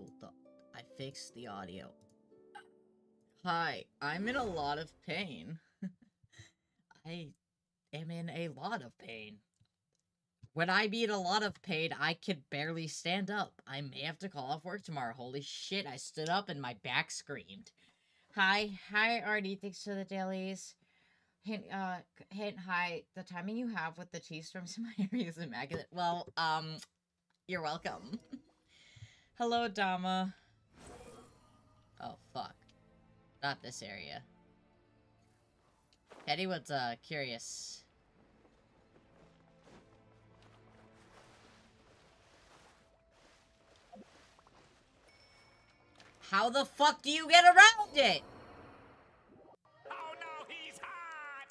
cool. I fixed the audio. Hi, I'm in a lot of pain. I am in a lot of pain. When I mean a lot of pain, I can barely stand up. I may have to call off work tomorrow. Holy shit, I stood up and my back screamed. Hi, Artie, thanks for the dailies. Hint, hi, the timing you have with the tea storms in my area is immaculate. Well, you're welcome. Hello, Dama. Oh, fuck. Not this area. Anyone's, curious. How the fuck do you get around it? Oh no, he's hot!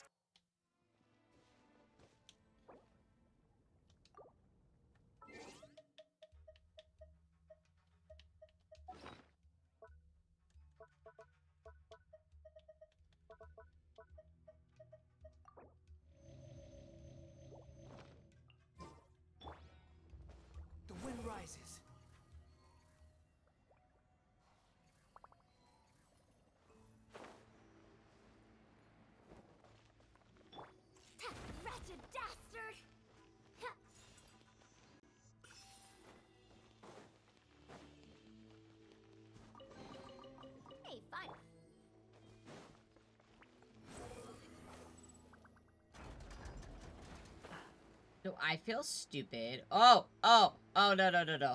The wind rises. Wretched dastard! Hey, fine. Do I feel stupid? Oh, no. I'm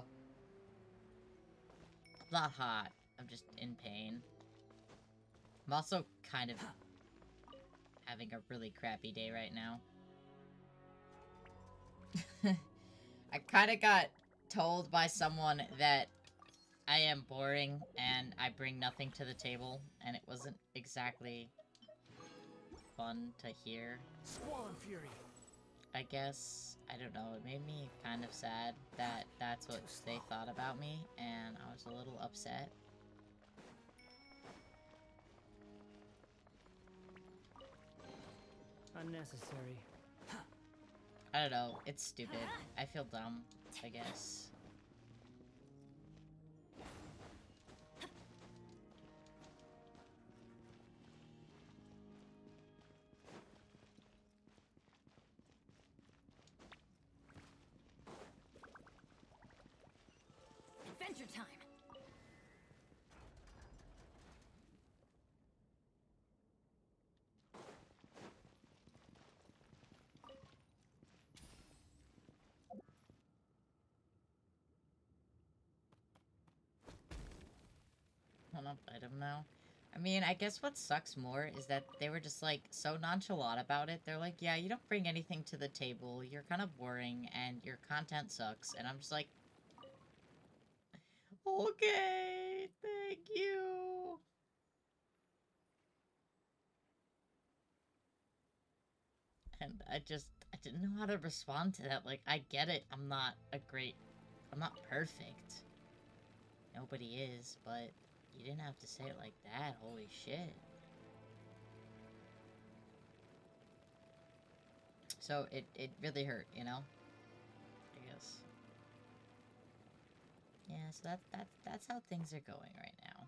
not hot. I'm just in pain. I'm also kind of having a really crappy day right now. I kind of got told by someone that I am boring and I bring nothing to the table, and it wasn't exactly fun to hear. Squall and Fury. I guess, I don't know, it made me kind of sad that that's what they thought about me, and I was a little upset. Unnecessary. I don't know, it's stupid. I feel dumb, I guess. Adventure time! Hold up, item now. I mean, I guess what sucks more is that they were just, like, so nonchalant about it. They're like, yeah, you don't bring anything to the table, you're kind of boring, and your content sucks. And I'm just like, okay, thank you. And I didn't know how to respond to that. Like, I get it, I'm not perfect. Nobody is, but you didn't have to say it like that, holy shit. So, it really hurt, you know? I guess. Yeah, so that's how things are going right now.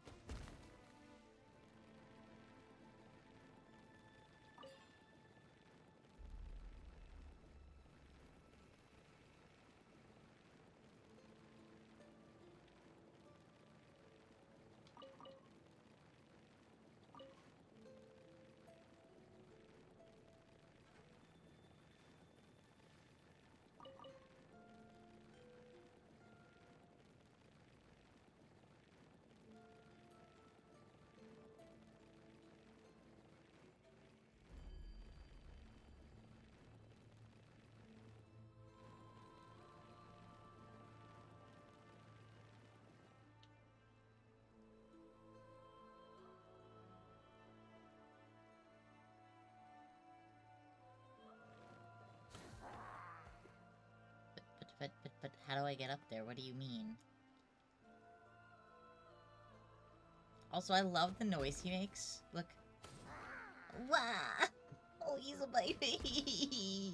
But how do I get up there? What do you mean? Also, I love the noise he makes. Look. Wah! Oh, he's a baby!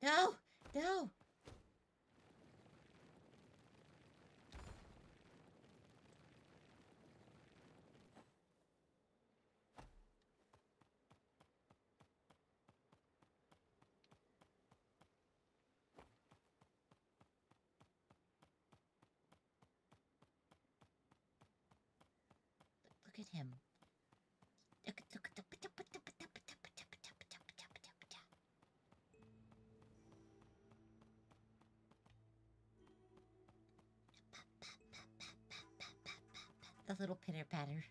No! No! Look at him. The little pitter patter.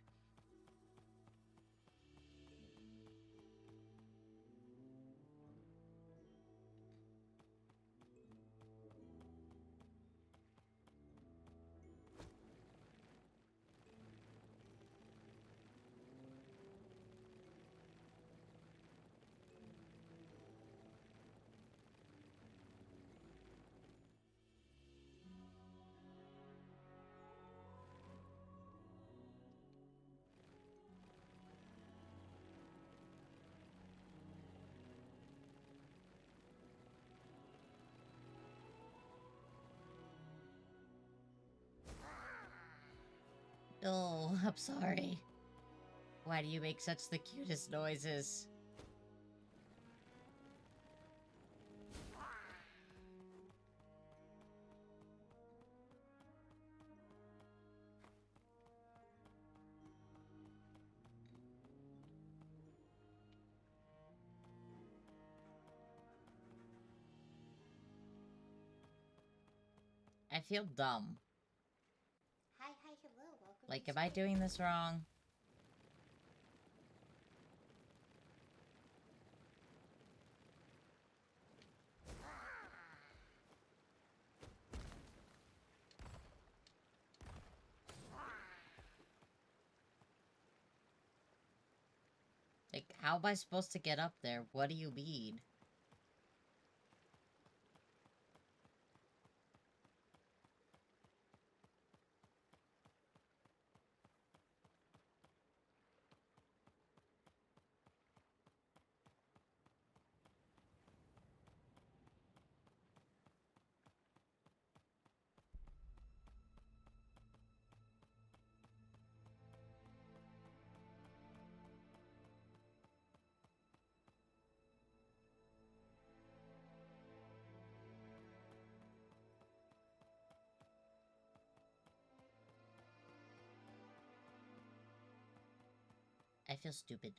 Oh, I'm sorry. Why do you make such the cutest noises? I feel dumb. Hi, hello, welcome. Like, to am I stream. doing this wrong? Like, how am I supposed to get up there? What do you mean? I feel stupid.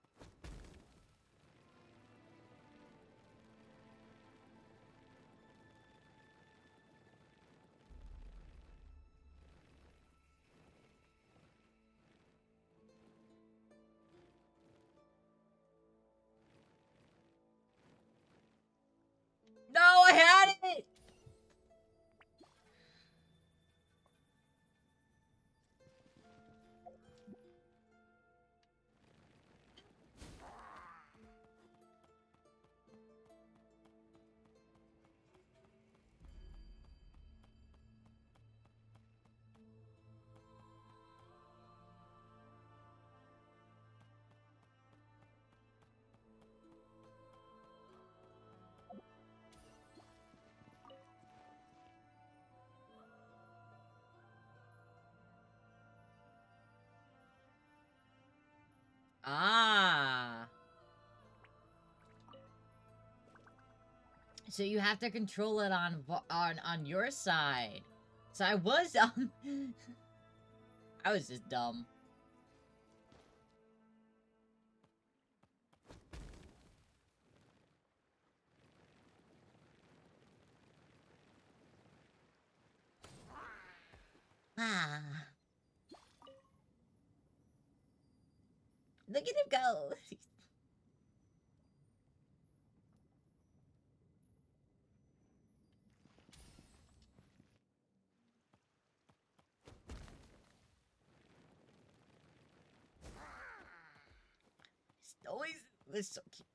No, I had it! Ah. So you have to control it on your side. So I was I was just dumb. Ah. Look at him go. His noise was so cute.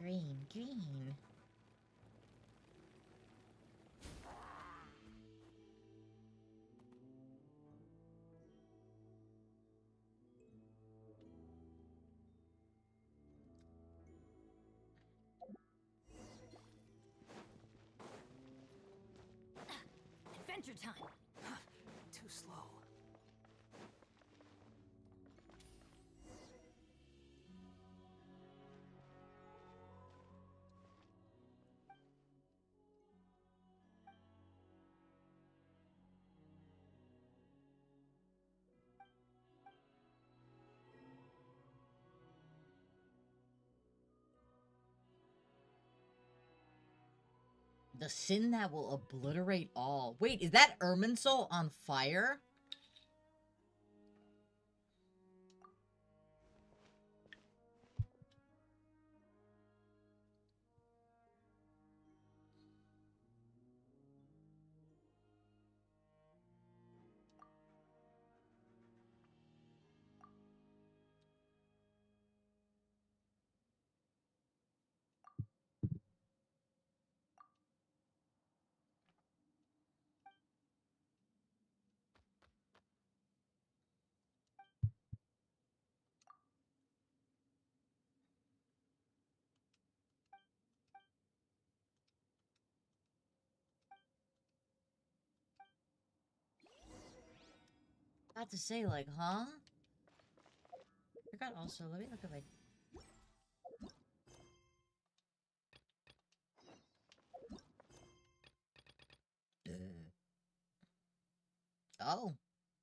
Green, green. Adventure time. Too slow. The sin that will obliterate all. Wait, is that Irminsul on fire? About to say, like, huh? I forgot also, let me look at my... Oh.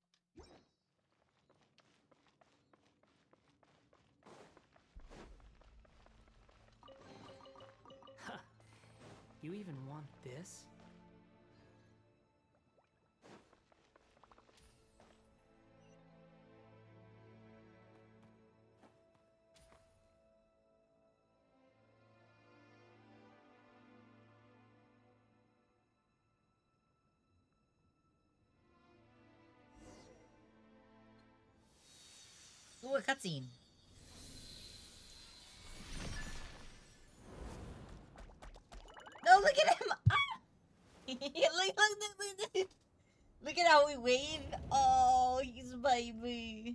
Huh. You even want this? Ooh, a cutscene. No, look at him! Ah! look, look at how we wave. Oh, he's baby.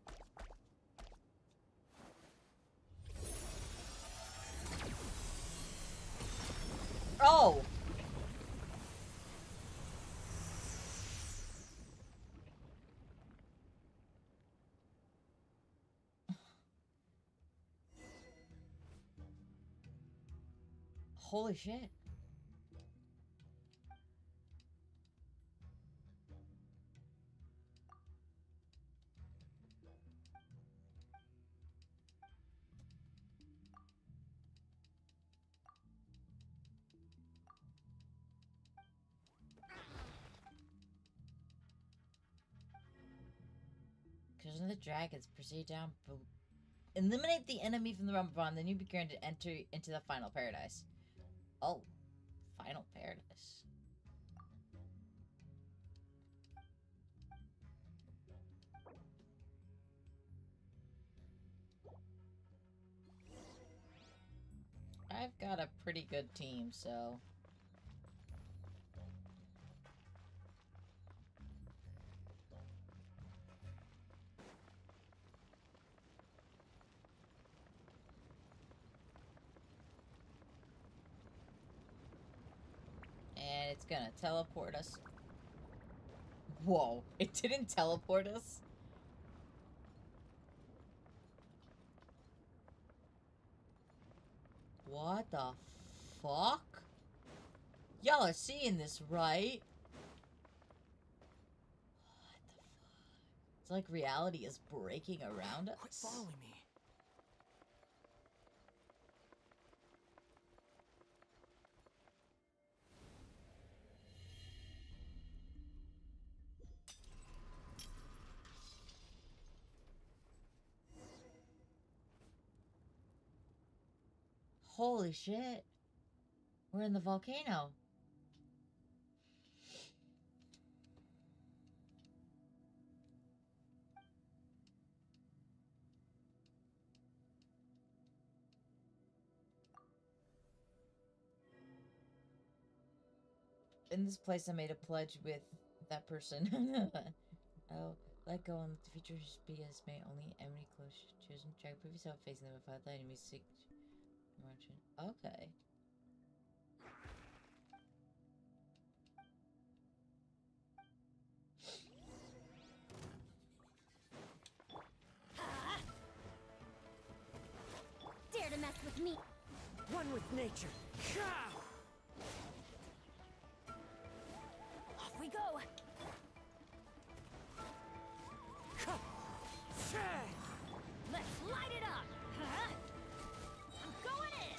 Oh. Holy shit. Because the dragons proceed down. Eliminate the enemy from the realm of bond, then you be granted entry into the final paradise. Oh, final paradise. I've got a pretty good team, so... And it's gonna teleport us. Whoa, it didn't teleport us? What the fuck? Y'all are seeing this, right? What the fuck? It's like reality is breaking around us. Quit following me. Holy shit. We're in the volcano. in this place I made a pledge with that person. I'll let go and let the future be as may. Only enemy close chosen track. Prove yourself facing them without the enemy seek margin. Okay. Dare to mess with me. One with nature. Off we go. Let's light it up. I'm going in.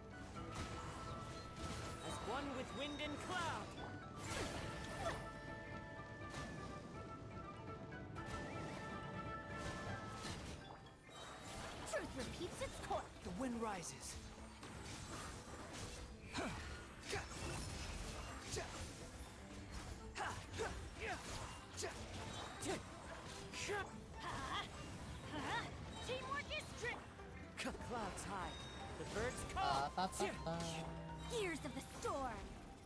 As one with wind and cloud. Truth repeats its course. The wind rises. Teamwork is trick. Clouds high. The birds call. Gears of the storm.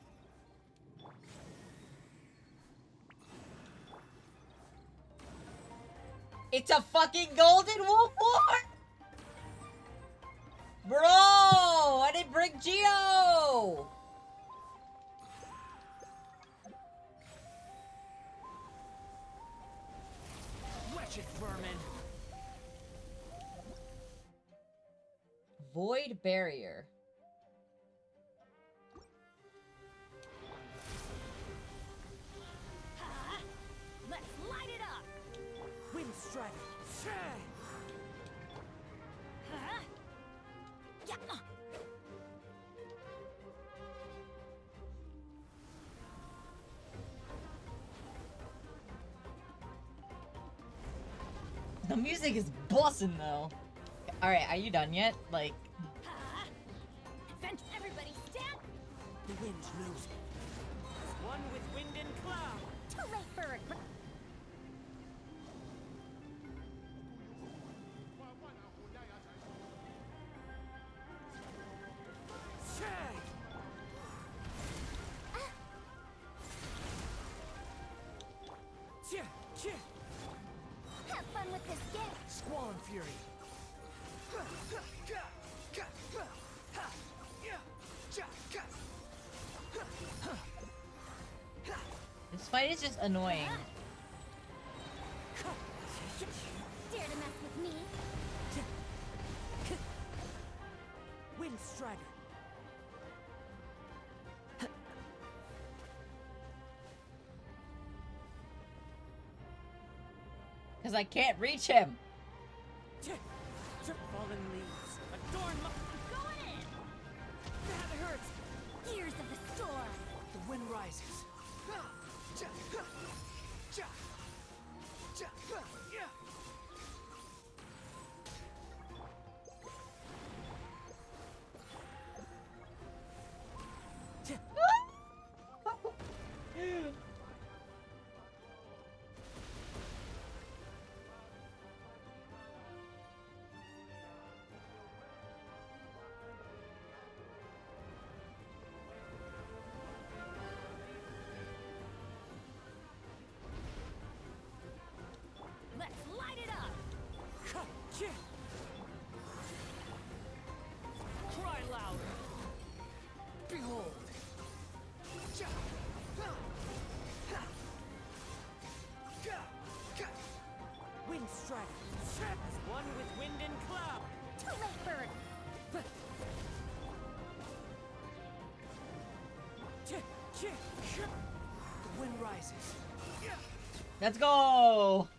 It's a fucking golden wolf war! Bro! I didn't bring Geo! Wretched vermin. Void barrier. Let's light it up. Wind strider. Yeah. The music is bussin' though. Alright, are you done yet? Like, Adventure, everybody stand. The wind knows it. As one with wind and cloud. Too late for it. Have fun with this game. Squall and fury. this fight is just annoying. Dare to mess with me? Wind strider. Because I can't reach him. Fallen leaves. Adorn my... Going in. That hurts. Gears of the storm. The wind rises. Let's light it up. Cry louder. Behold. Wind strider. As one with wind and cloud. Too late for it. The wind rises. Let's go!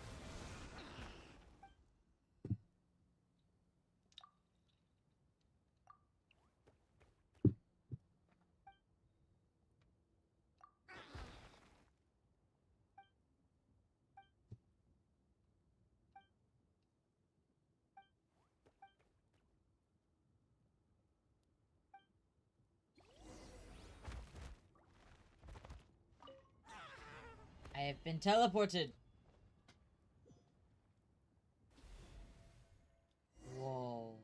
I have been teleported. Whoa.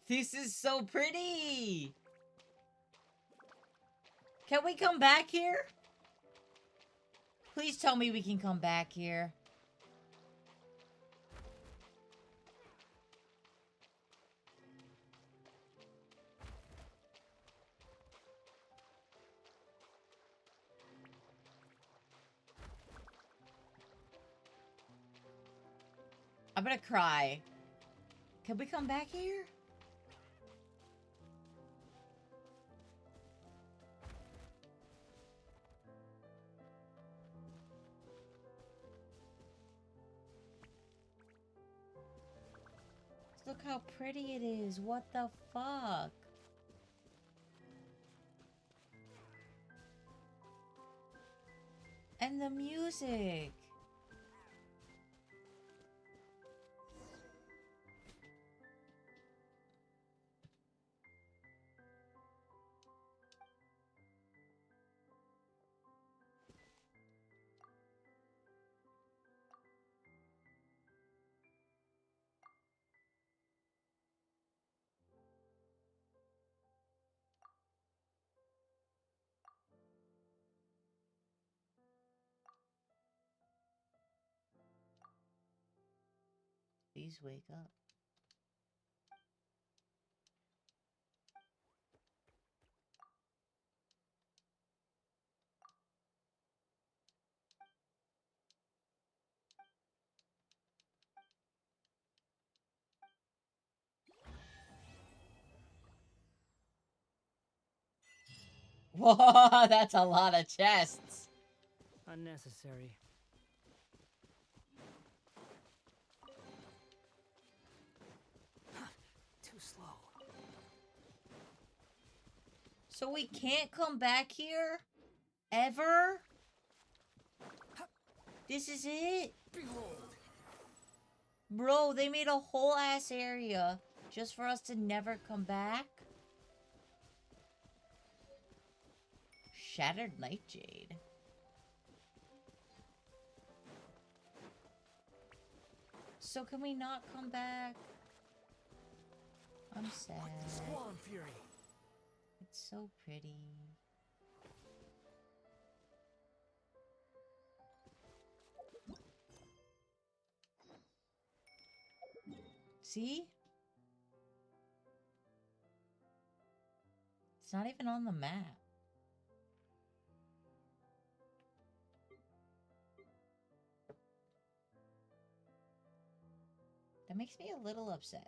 This is so pretty! Can we come back here? Please tell me we can come back here. I'm gonna cry. Can we come back here? Look how pretty it is. What the fuck? And the music. Please wake up. Whoa, that's a lot of chests. Unnecessary. Too slow. So we can't come back here? Ever? This is it? Behold. Bro, they made a whole ass area just for us to never come back? Shattered Nightjade. So can we not come back? I'm sad. Squall Fury. It's so pretty. See? It's not even on the map. That makes me a little upset.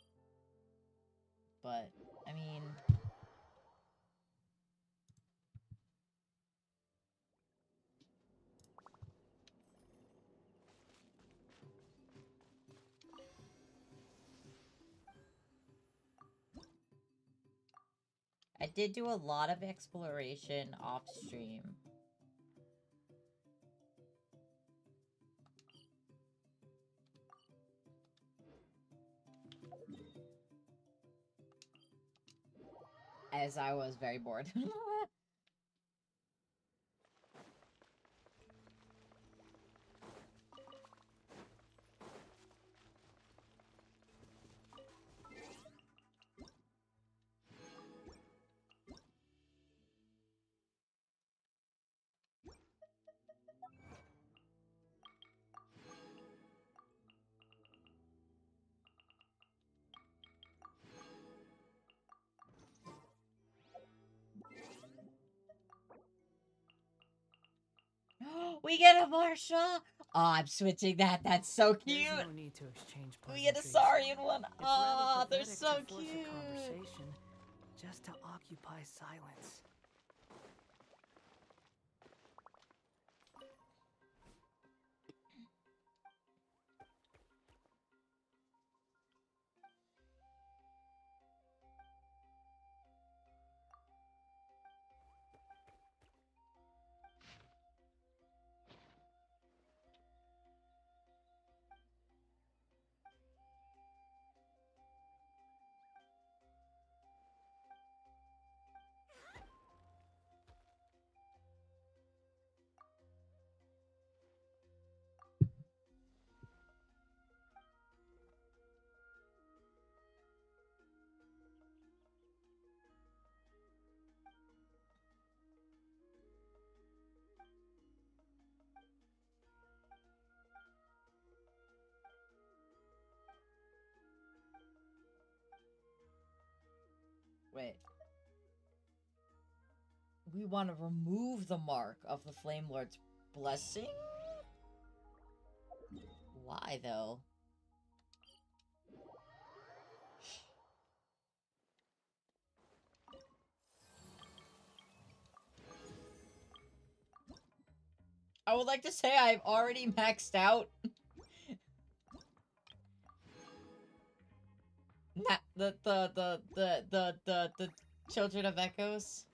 But, I mean... I did do a lot of exploration off stream. As I was very bored. We get a Marsha! Oh, I'm switching that. That's so cute. There's no need to exchange We get a pleasantries. Saurian one. It's Oh, rather they're pathetic so to force a cute. conversation just to occupy silence. Wait. We want to remove the mark of the Flame Lord's blessing? Why, though? I would like to say I've already maxed out the Children of Echoes.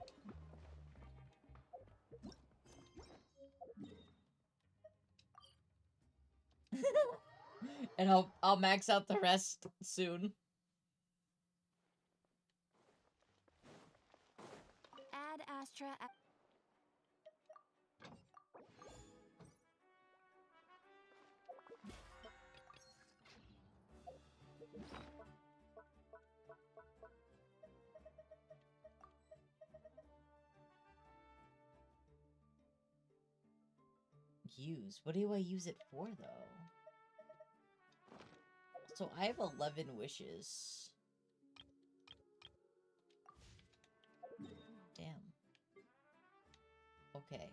And I'll max out the rest soon. Add Astra. Use? What do I use it for, though? So I have 11 wishes. Damn. Okay,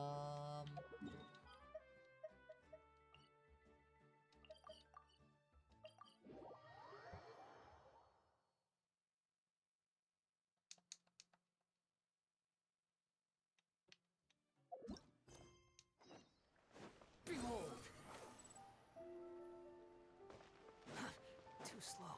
Behold! Too slow.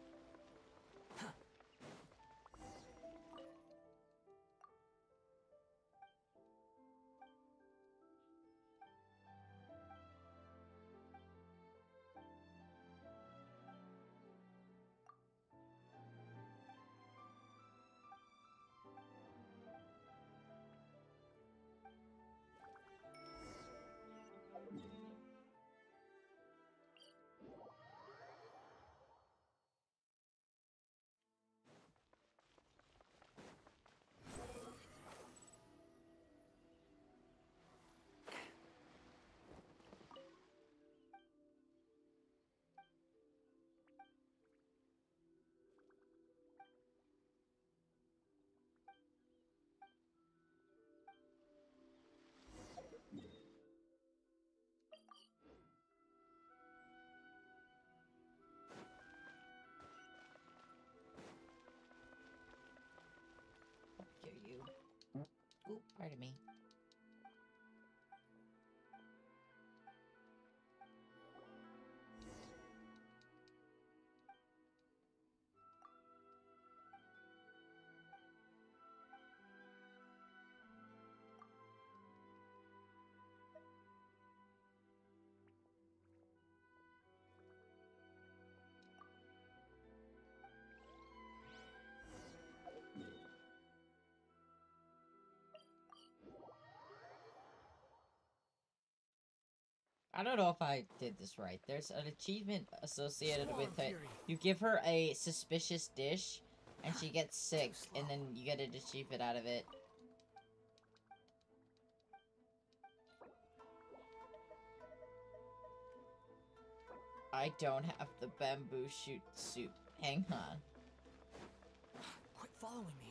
here you. Ooh, pardon me. I don't know if I did this right. There's an achievement associated with it. Fury. You give her a suspicious dish, and she gets sick, and then you get an achievement out of it. I don't have the bamboo shoot soup. Hang on. Quit following me.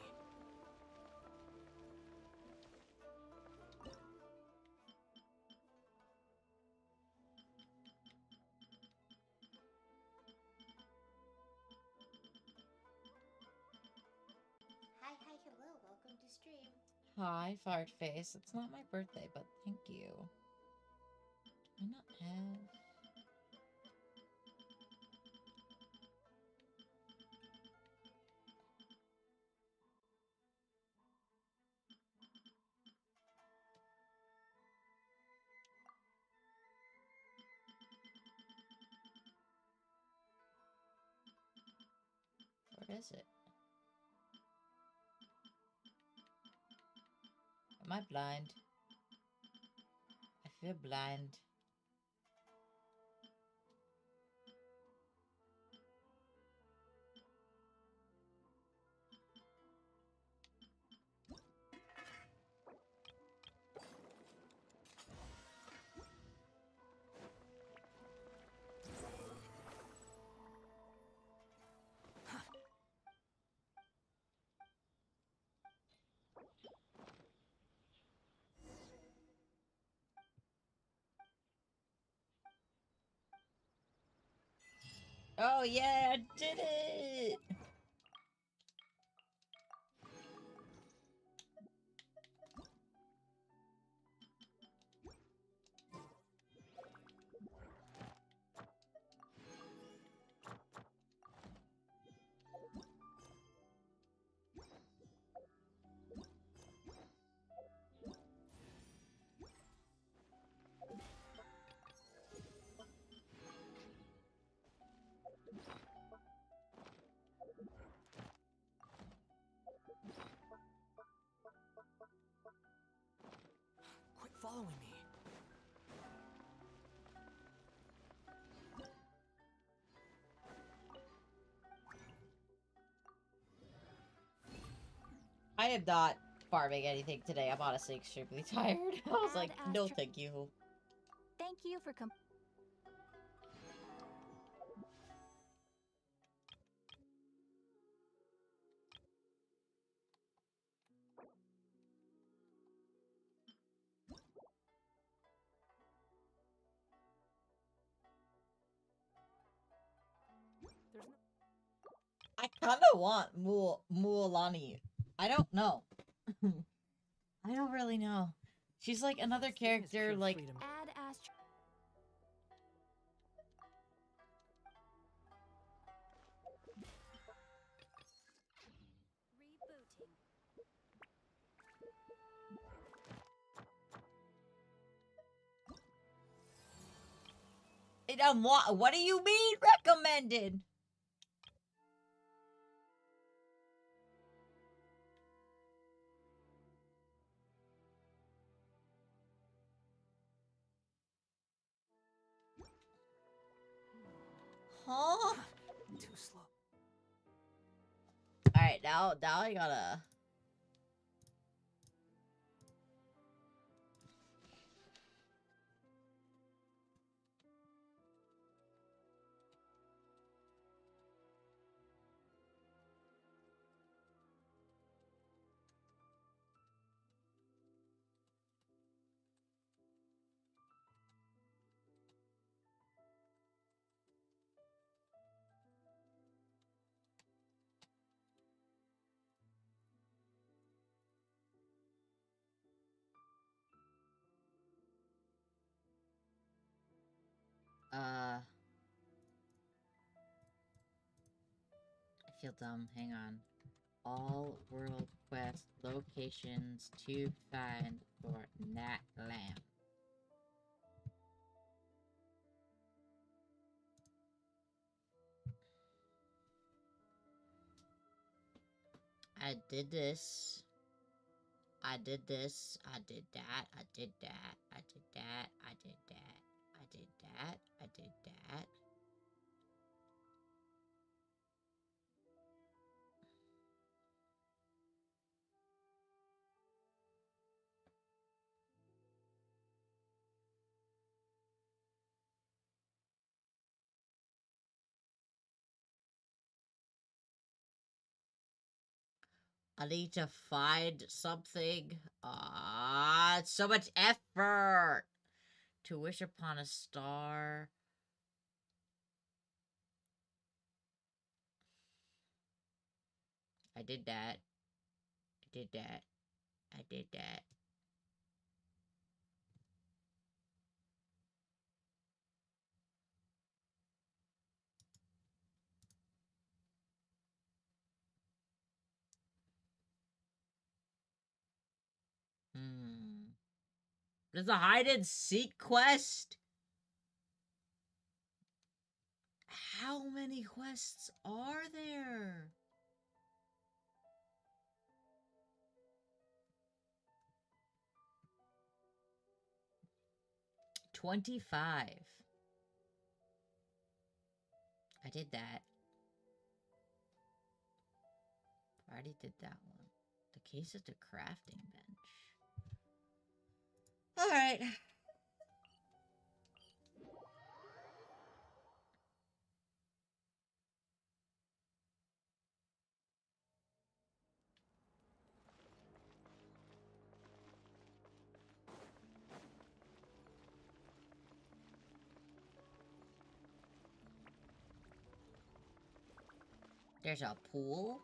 Hi, hi, hello. Welcome to stream. Hi, fart face. It's not my birthday, but thank you. Do I not have... Where is it? Am I blind? I feel blind. Oh yeah, I did it! Quit following me. I am not farming anything today. I'm honestly extremely tired. I was Add like, no Astra- thank you. Thank you for There's no. I kinda want Mualani. I don't know. I don't really know. She's like another This thing is character, pure like, freedom. add Astra. Rebooting. what do you mean recommended? Huh? Too slow. Alright, now I gotta... I feel dumb. Hang on. All world quest locations to find for Nat Lamb. I did this. I did this. I did that. I did that. I did that. I did that. I did that. I did that. I need to find something. Ah, it's so much effort. To wish upon a star. I did that. I did that. I did that. There's a hide and seek quest? How many quests are there? $25. I did that. I already did that one. The case at the crafting bench. Alright. There's a pool?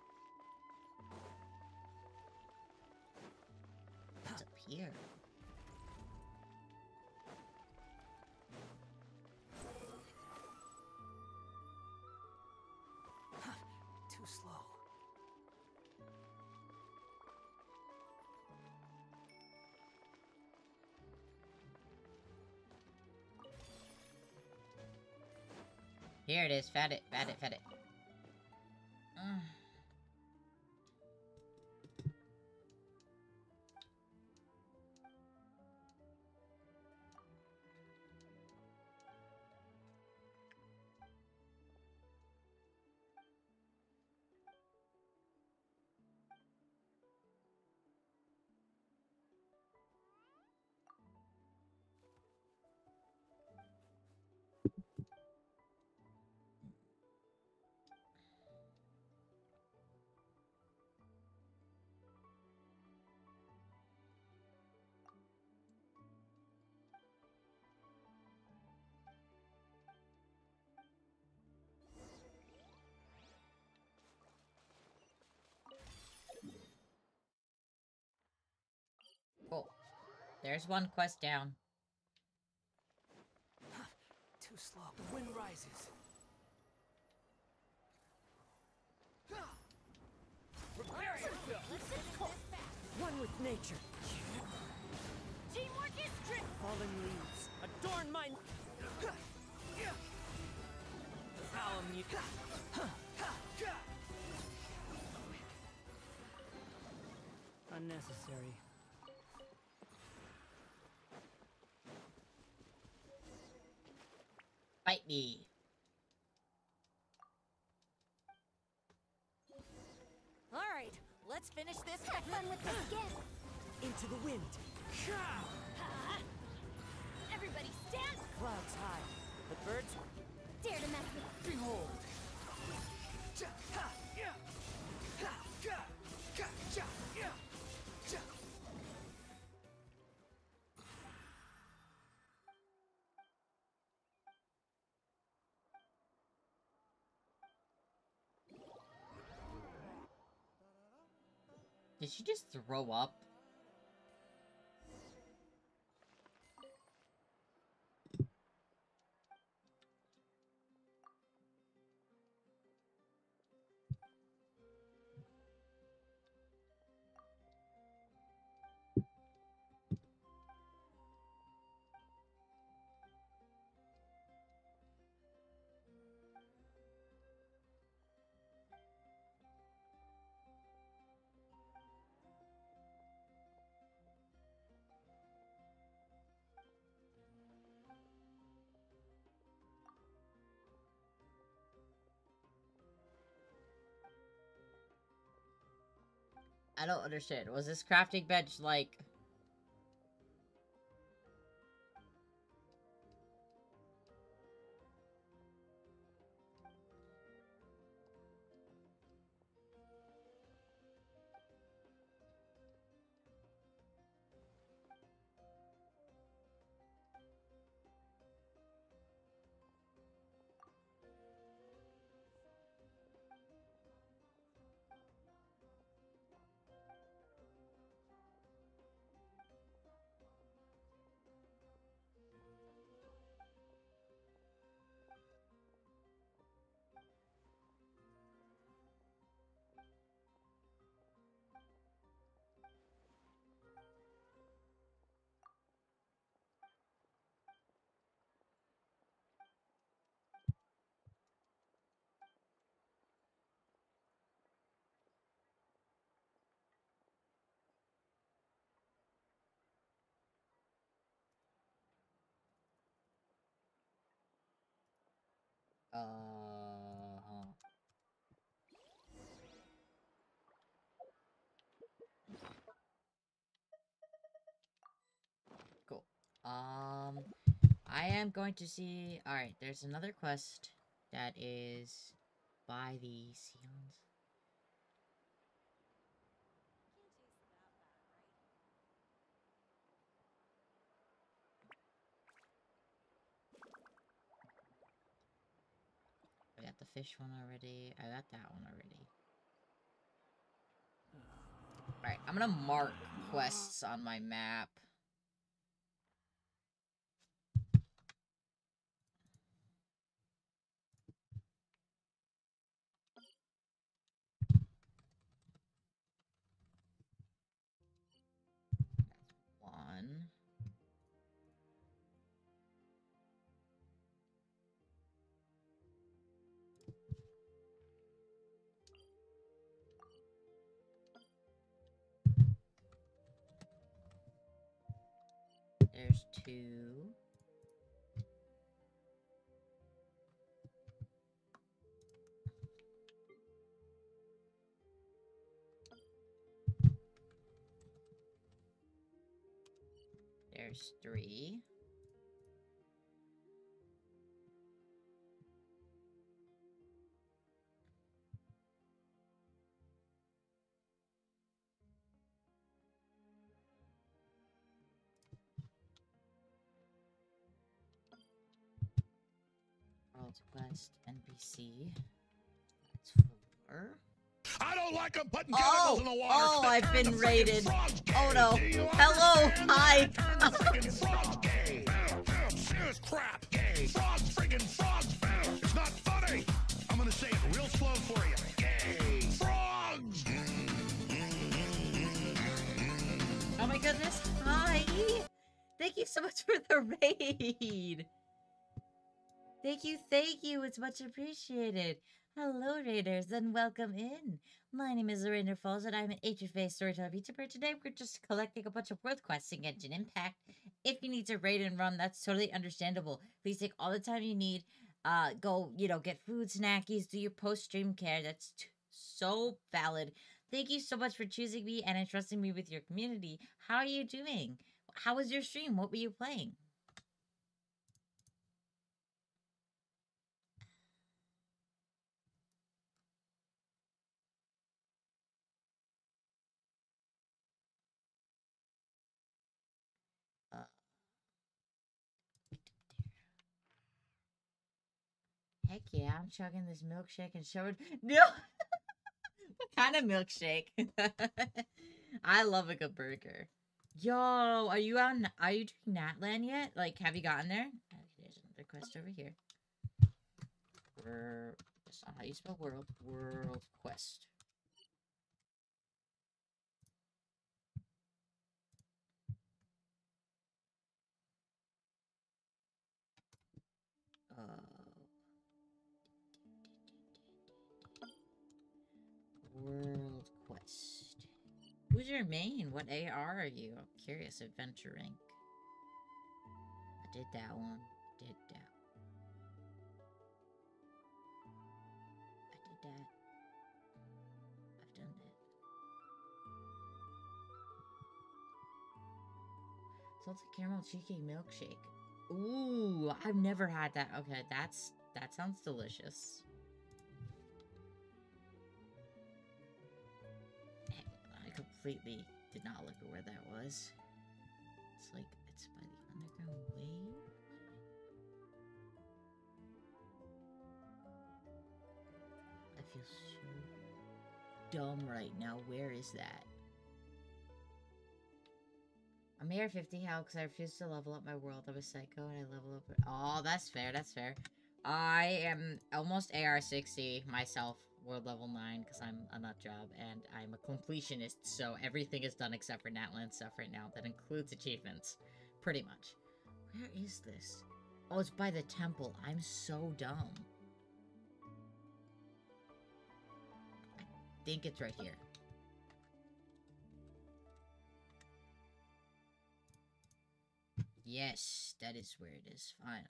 What's up here? Too slow. Here it is. Fat it, fat it, fat it. Cool. There's one quest down. Too slow. The wind rises. Prepare yourself. One with nature. Teamwork is strength. Fallen leaves adorn my. How unnecessary. Fight me. All right, let's finish this. Have fun with this gift. Into the wind. Everybody stand. Clouds high. The birds Dare to mess with. behold. Did she just throw up? I don't understand. Was this crafting bench like... Cool. I am going to see... Alright, there's another quest that is by the Sions. I got the fish one already. I got that one already. Alright, I'm gonna mark quests on my map. That's one. There's two. There's three. World Quest NPC. That's four. I don't like them putting chemicals in the water. Oh, They I've turn been the raided. friggin' frog gay. Oh no. Do you Hello, understand? hi. I'm friggin' frog gay. Serious crap. Gay. Frog friggin' frog. It's not funny. I'm gonna say it real slow for you. Gay. Frogs. Oh my goodness. Hi. Thank you so much for the raid. Thank you. It's much appreciated. Hello, raiders, and welcome in. My name is Lorena Falls, and I'm an HFA Storytime YouTuber. Today, we're just collecting a bunch of world quests in Genshin Impact. If you need to raid and run, that's totally understandable. Please take all the time you need. Go, get food, snackies, do your post-stream care. That's so valid. Thank you so much for choosing me and entrusting me with your community. How are you doing? How was your stream? What were you playing? Heck yeah, I'm chugging this milkshake and showing. No! What kind of milkshake? I love a good burger. Yo, are you doing Natlan yet? Like, have you gotten there? There's another quest over here. That's not how you spell world. World quest. World quest. Who's your main? What AR are you? I'm curious. Adventuring. I did that one. I did that. I've done that. Salted caramel cheesecake milkshake. Ooh, I've never had that. Okay, that sounds delicious. I completely did not look at where that was. It's like, it's by the underground wave? I feel so dumb right now. Where is that? I'm AR 50 how? Because I refuse to level up my world. I'm a psycho and I level up. Oh, that's fair. That's fair. I am almost AR 60 myself, world level 9, because I'm a nut job and I'm a completionist. So everything is done except for Natlan stuff right now. That includes achievements, pretty much. Where is this? Oh, it's by the temple. I'm so dumb. I think it's right here. Yes, that is where it is. Fine.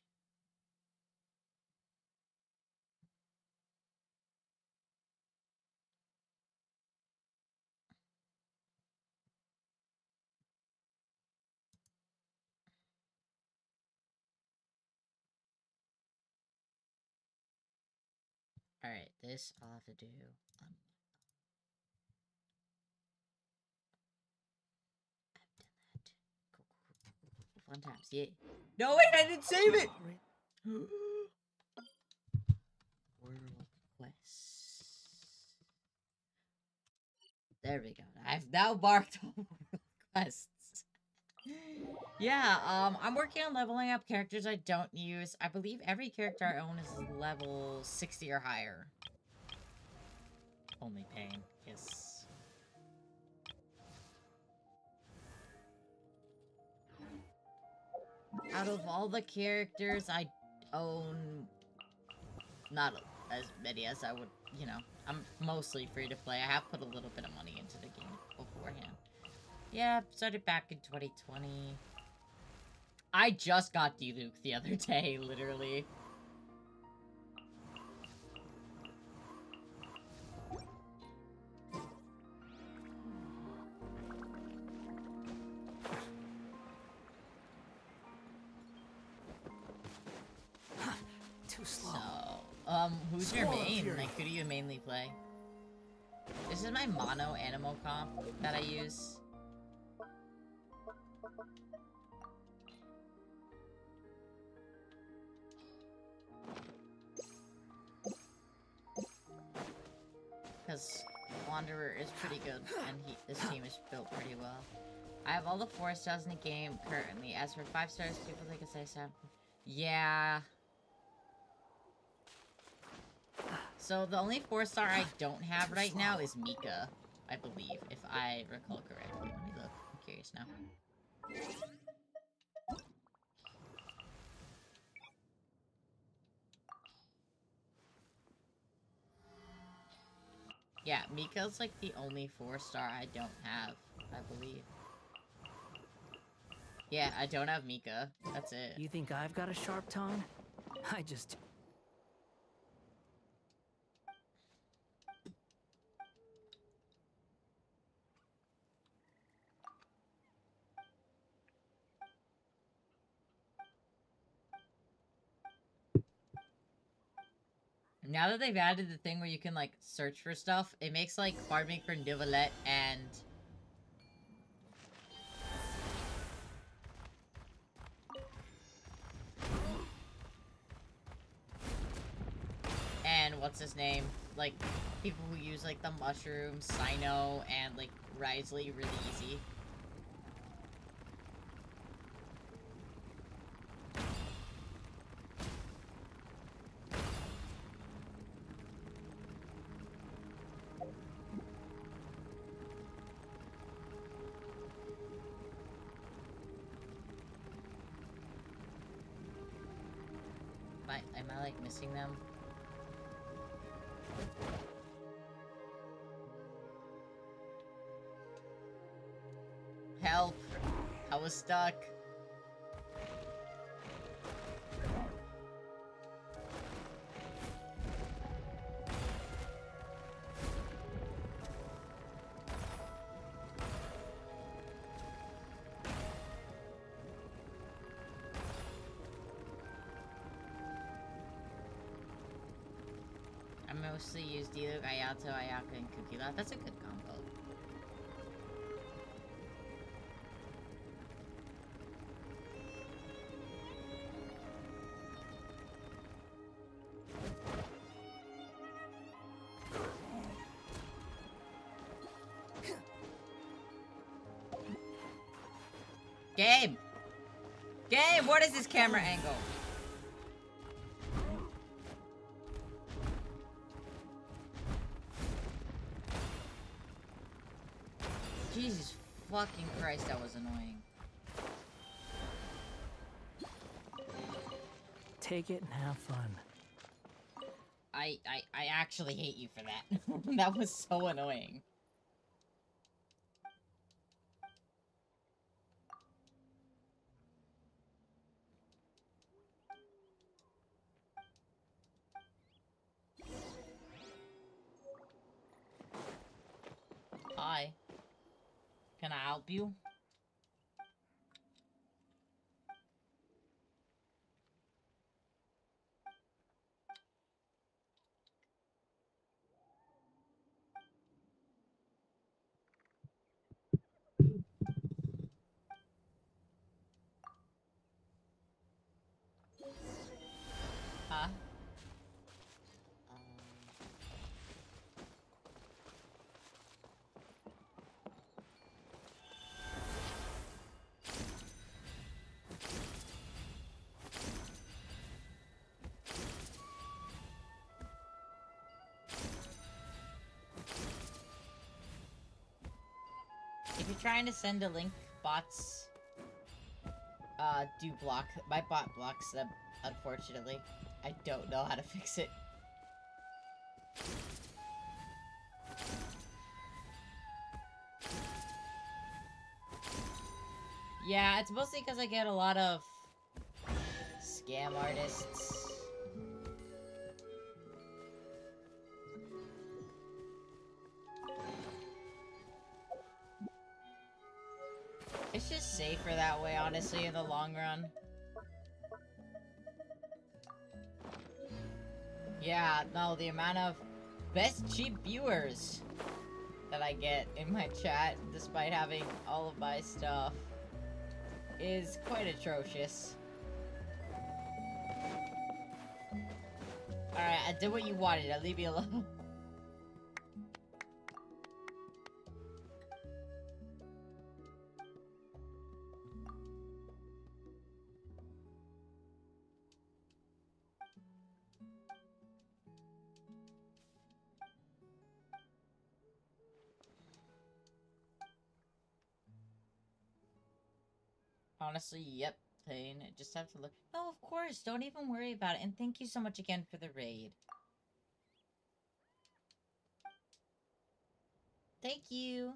Alright, this I'll have to do. I've done that. Cool. Fun times, yeah. No, wait, I didn't save it! World There we go. I've now marked all requests. Yeah, I'm working on leveling up characters I don't use. I believe every character I own is level 60 or higher. Only pain, yes. Out of all the characters I own, not as many as I would, you know. I'm mostly free to play. I have put a little bit of money into the game beforehand. Yeah, started back in 2020. I just got Diluc the other day, literally. Too slow. So, who's your Swallow main? Fury. Like, who do you mainly play? This is my mono animal comp that I use. Because Wanderer is pretty good, and this team is built pretty well. I have all the 4 stars in the game currently. As for 5 stars, people think it's nice to have. Yeah. So the only 4-star I don't have right now is Mika, I believe, if I recall correctly. Let me look. I'm curious now. Yeah, Mika's like the only 4-star I don't have, I believe. Yeah, I don't have Mika. That's it. You think I've got a sharp tongue? I just... Now that they've added the thing where you can, like, search for stuff, it makes, like, farming for Neuvillette and... And what's his name? Like, people who use, like, the mushrooms, Sino, and, like, Risley really easy. Am I like missing them? Help! I was stuck. I mostly use Diluc, Ayato, Ayaka, and Kukila. That's a good combo. Game! Game, what is this camera angle? Jesus fucking Christ, that was annoying. Take it and have fun. I actually hate you for that. That was so annoying. Hi. Can I help you? Huh? If you're trying to send a link, bots do block. My bot blocks them, unfortunately. I don't know how to fix it. Yeah, it's mostly because I get a lot of scam artists. It's just safer that way, honestly, in the long run. Yeah, no, the amount of best cheap viewers that I get in my chat, despite having all of my stuff, is quite atrocious. Alright, I did what you wanted. I'll leave you alone. Honestly, yep, Pain. I just have to look. No, of course. Don't even worry about it. And thank you so much again for the raid. Thank you.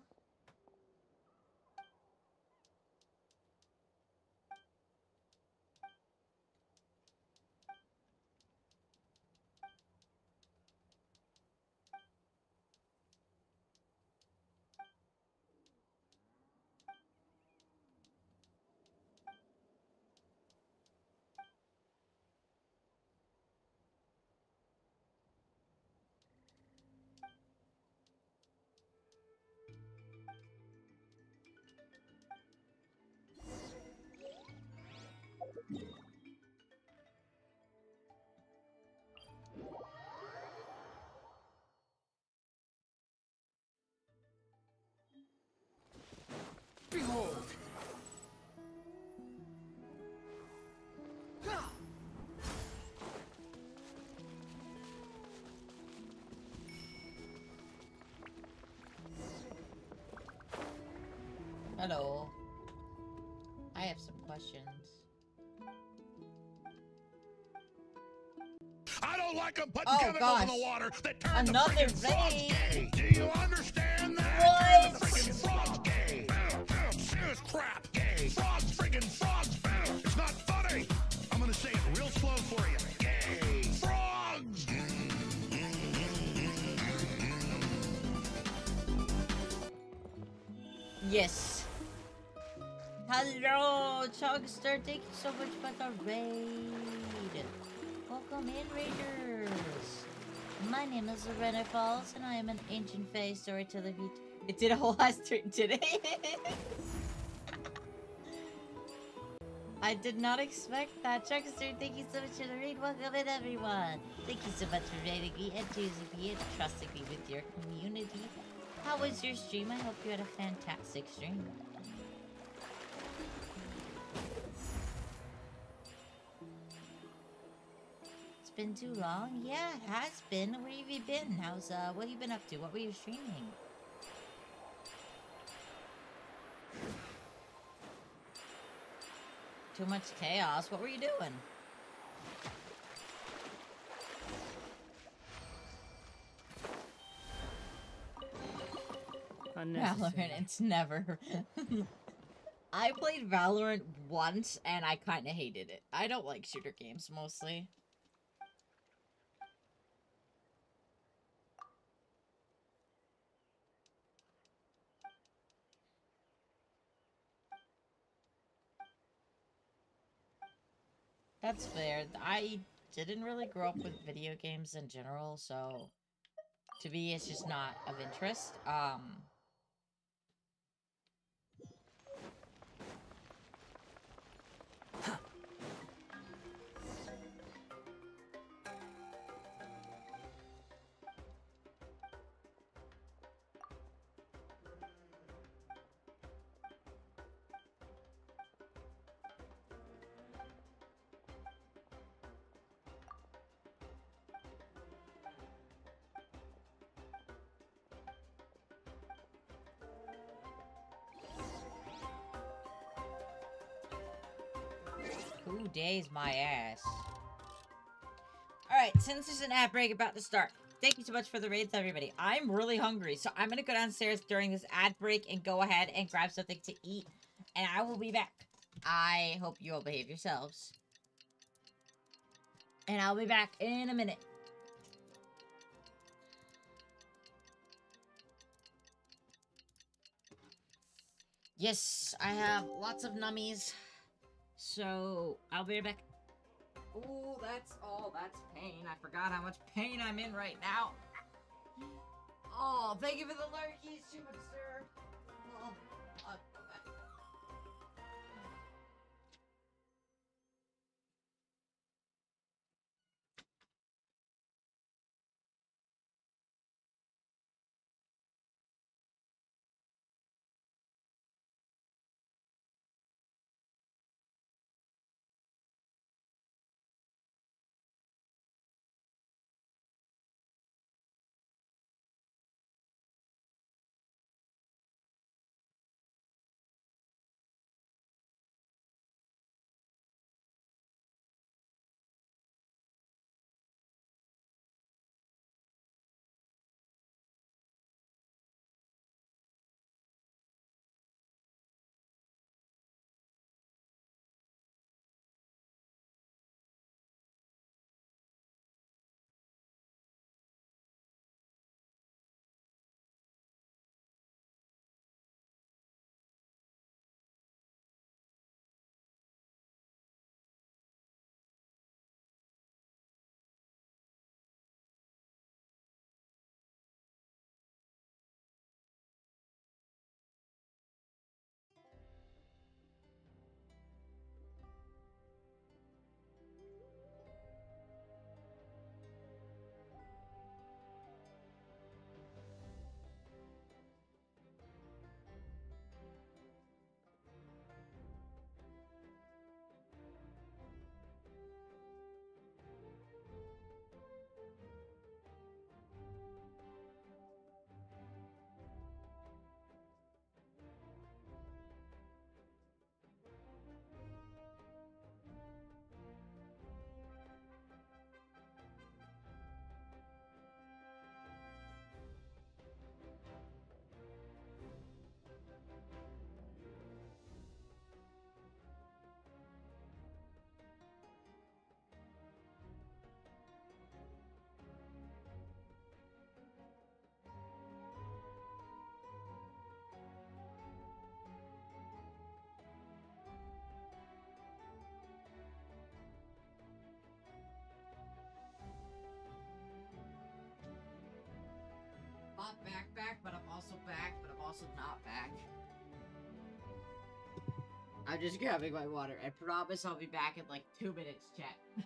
Behold! Hello. I have some questions. I don't like them putting Oh, chemicals in gosh. the water that turn Another the friggin' frogs raid. gay. Do you understand that? What? Turn the friggin' frogs gay. Serious crap. Gay. Frogs, friggin' frogs. It's not funny. I'm gonna say it real slow for you. Gay. Frogs. Yes. Hello, Chugster. Thank you so much for the raid. Welcome in, Raiders. My name is Lorena Falls, and I am an ancient fae storyteller who... It did a whole last stream today. I did not expect that. Chugster, thank you so much for the raid. Welcome in, everyone. Thank you so much for raiding me and choosing me and trusting me with your community. How was your stream? I hope you had a fantastic stream. It's been too long? Yeah, it has been. Where have you been? What have you been up to? What were you streaming? Too much chaos. What were you doing? Valorant, it's never. I played Valorant once and I kind of hated it. I don't like shooter games mostly. That's fair. I didn't really grow up with video games in general, so to me it's just not of interest. days my ass. Alright, since there's an ad break about to start, thank you so much for the raids, everybody. I'm really hungry, so I'm gonna go downstairs during this ad break and go ahead and grab something to eat, and I will be back. I hope you all behave yourselves. And I'll be back in a minute. Yes, I have lots of nummies, so I'll be right back. Ooh, that's pain. I forgot how much pain I'm in right now. Oh, thank you for the lurkies, super sir. Oh, back, but I'm also back, but I'm also not back. I'm just grabbing my water. I promise I'll be back in like 2 minutes, chat.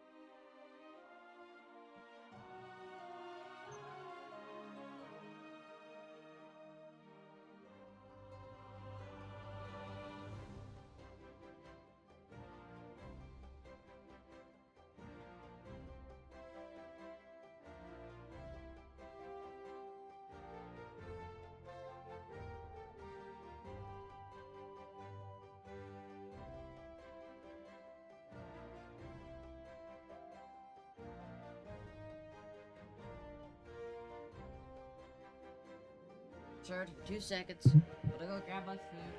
Sure, 2 seconds. I'm gonna go grab my food.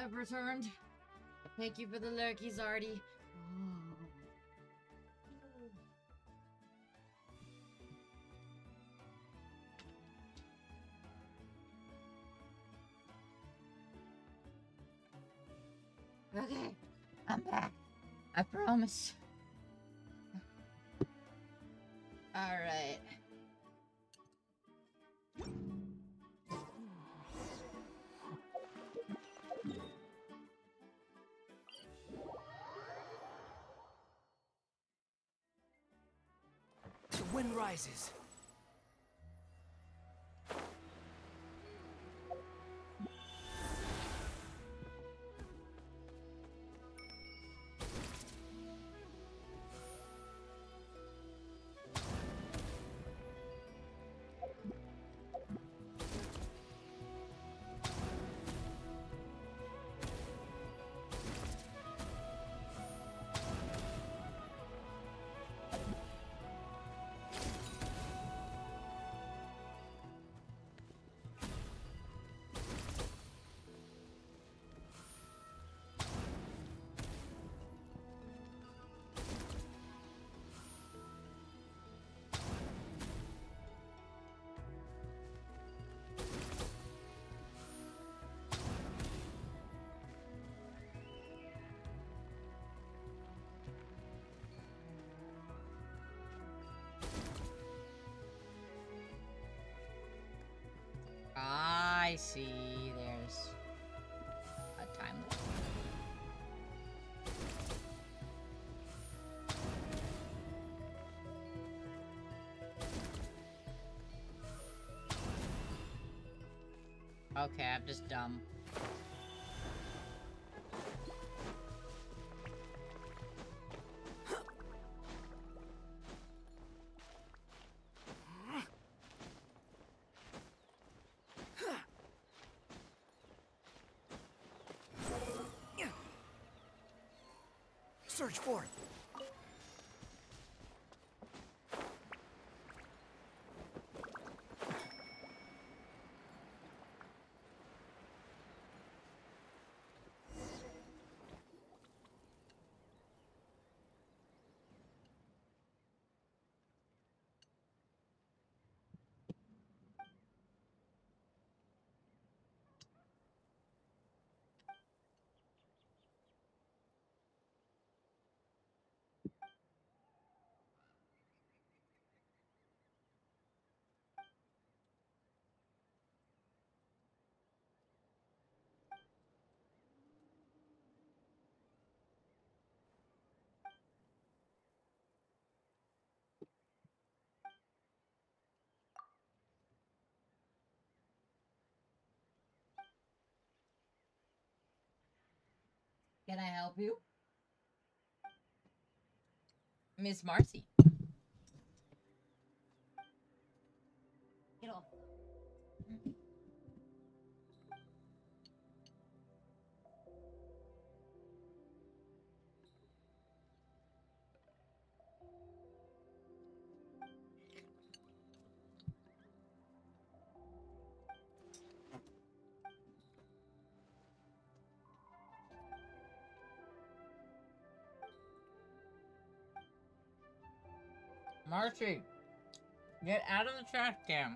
have returned. Thank you for the lurkies, Artie. Okay, I'm back. I promise. Alright. The wind rises. I see. There's a time limit. Okay, I'm just dumb. Search for it. Can I help you? Miss Marcy. Get off. Marcy, get out of the trash can.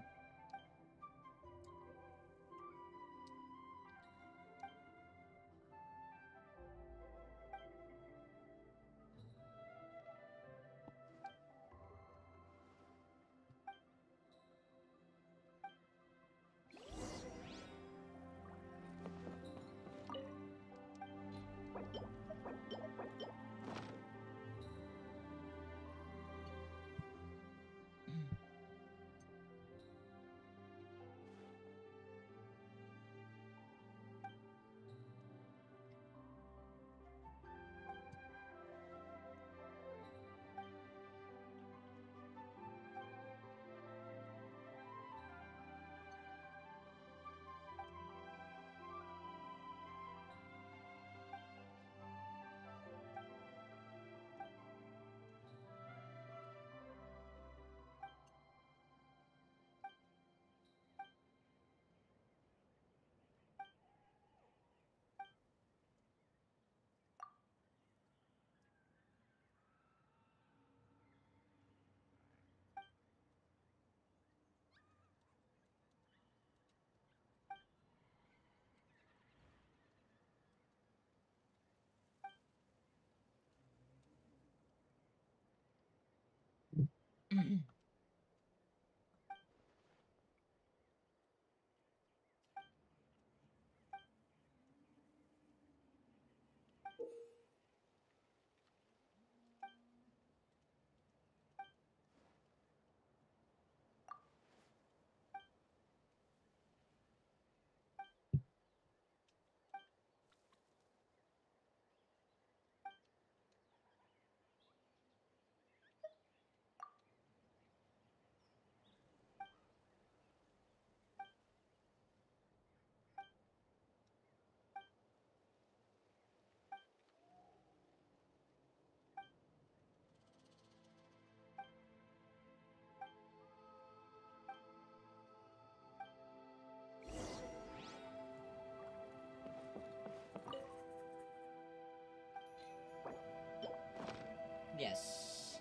Yes.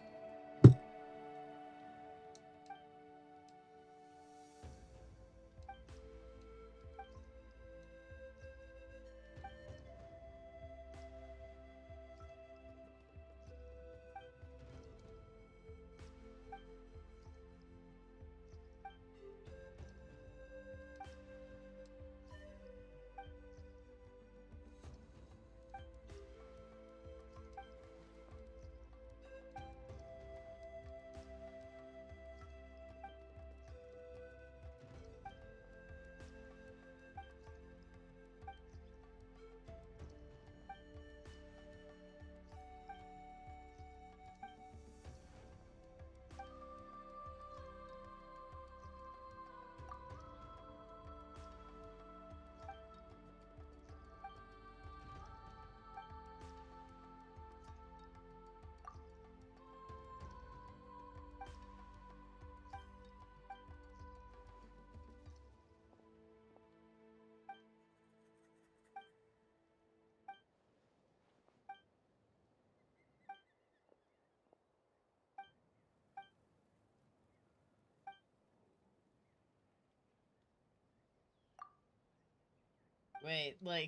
Wait, like...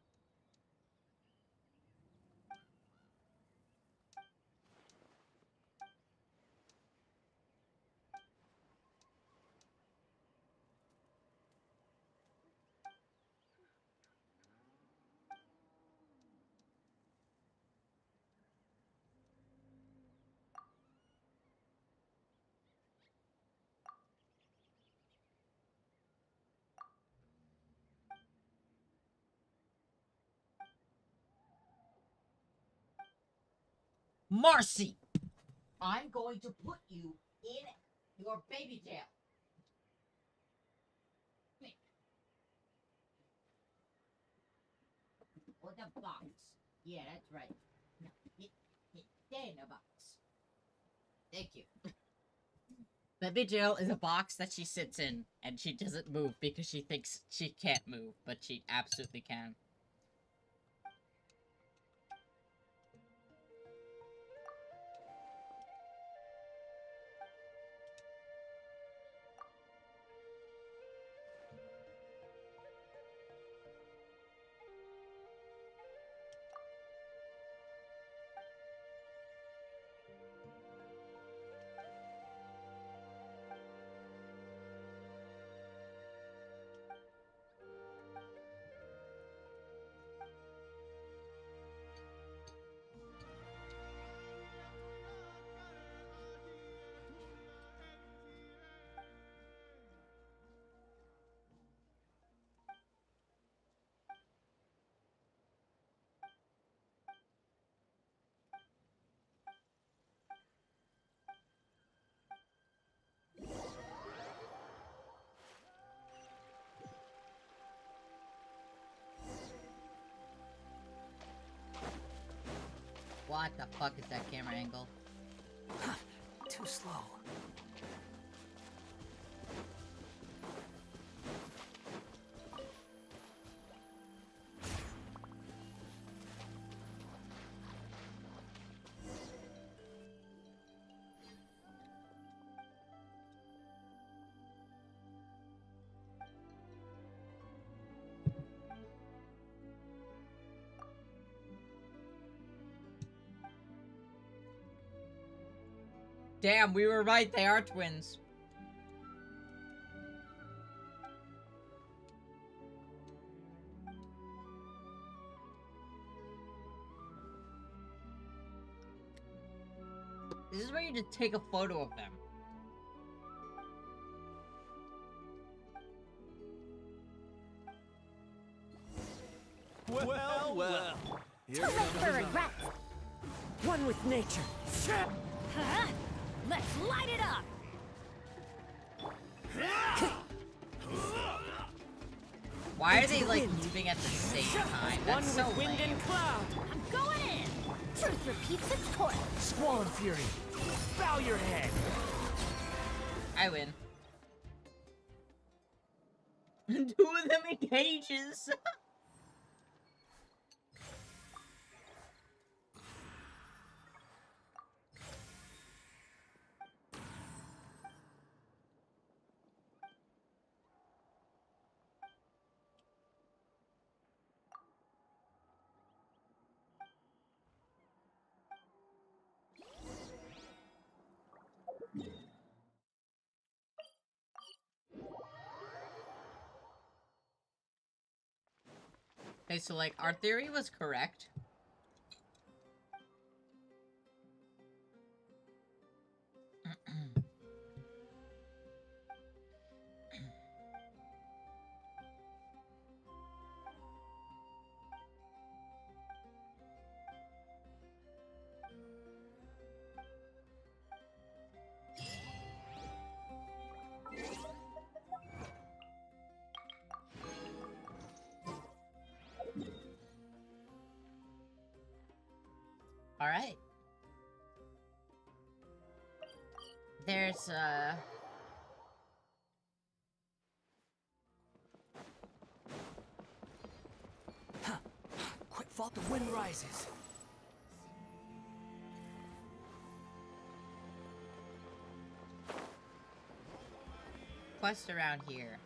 Marcy! I'm going to put you in your baby jail. Or the box. Yeah, that's right. Now, stay in the box. Thank you. Baby jail is a box that she sits in, and she doesn't move because she thinks she can't move, but she absolutely can. What the fuck is that camera angle? Too slow. Damn, we were right. They are twins. This is where you just take a photo of them. Well. Here Too late comes for another. regret. One with nature. Huh? Let's light it up. Why are Into they the like wind. moving at the same time? One That's with so wind lame. and cloud. I'm going in. Truth repeats its course. Squall and fury. Bow your head. I win. Two of them in cages. Okay, so like our theory was correct. All right. There's Quick fault, the wind rises. quest around here.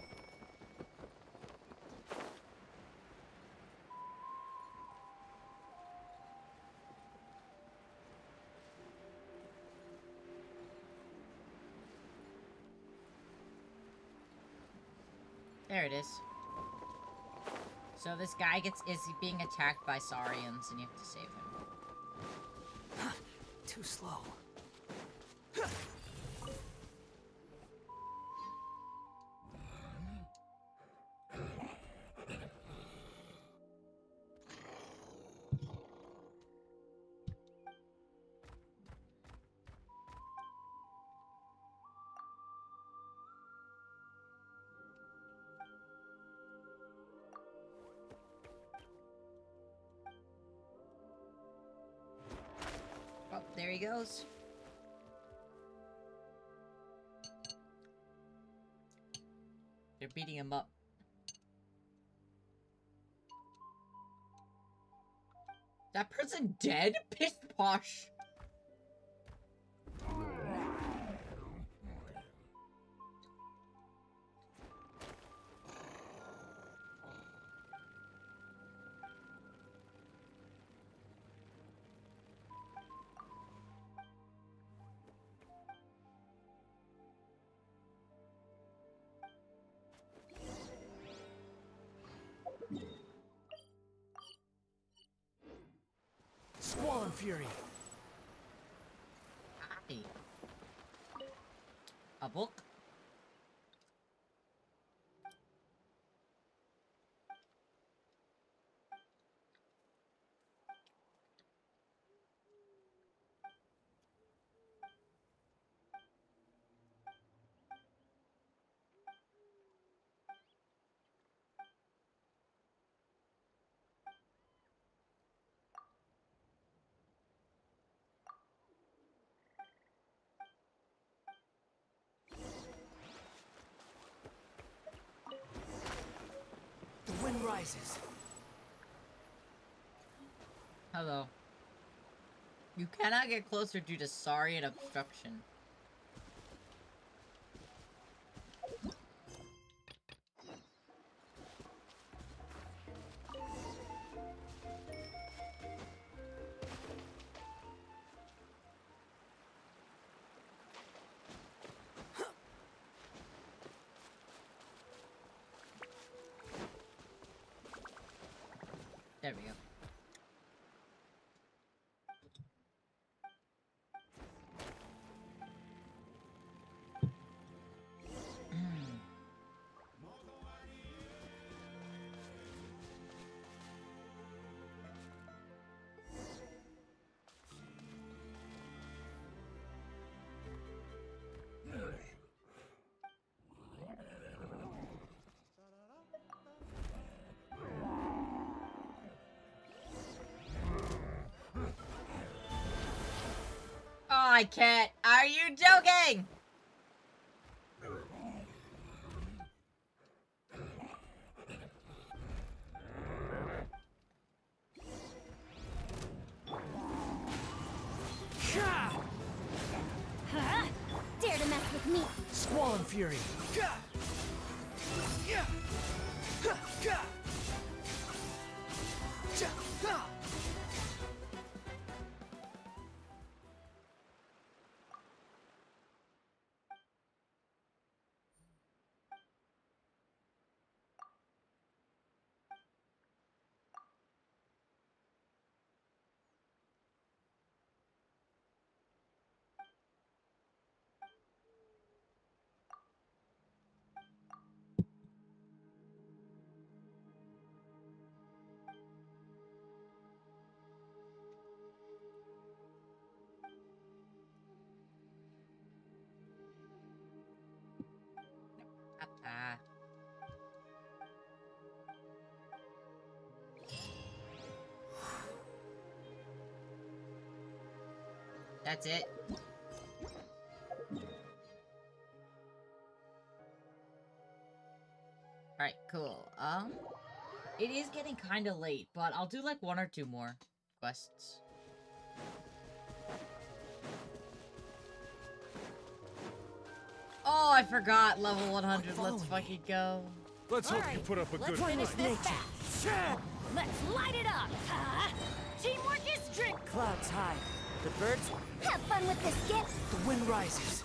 There it is. So this guy is being attacked by Saurians, and you have to save him. Too slow. Oh, there he goes. They're beating him up. That person dead? Piss posh. Squall and fury. Hi. A book? The wind rises. Hello. You cannot get closer due to Saurian obstruction. There we go. Oh, I can't. Are you joking? Huh? Dare to mess with me? Squall Fury. Ah. That's it. Alright, cool. It is getting kind of late, but I'll do like 1 or 2 more quests. Oh, I forgot level 100. Let's fucking go. Let's All hope you right, put up a let's good finish fight. this fast. Let's light it up. Teamwork is drink. Clouds high. The birds, Have fun with this gift. the wind rises.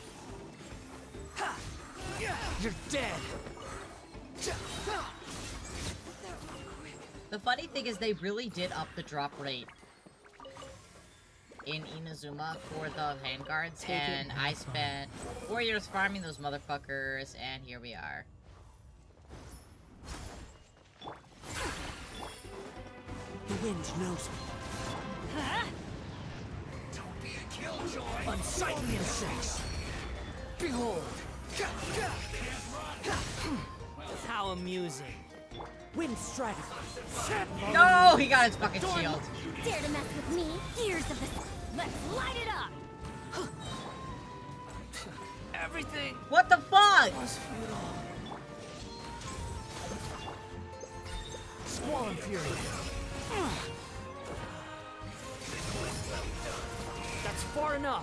You're dead. The funny thing is they really did up the drop rate in Inazuma for the handguards, and I spent 4 years farming those motherfuckers, and here we are. The wind knows me. Huh? Don't be a killjoy. Unsightly insects. Behold. How amusing. Wind strike. No, he got his fucking shield. Dare to mess with me? Gears of the... Let's light it up. Everything What the fuck? was futile. Squall Fury. That's far enough.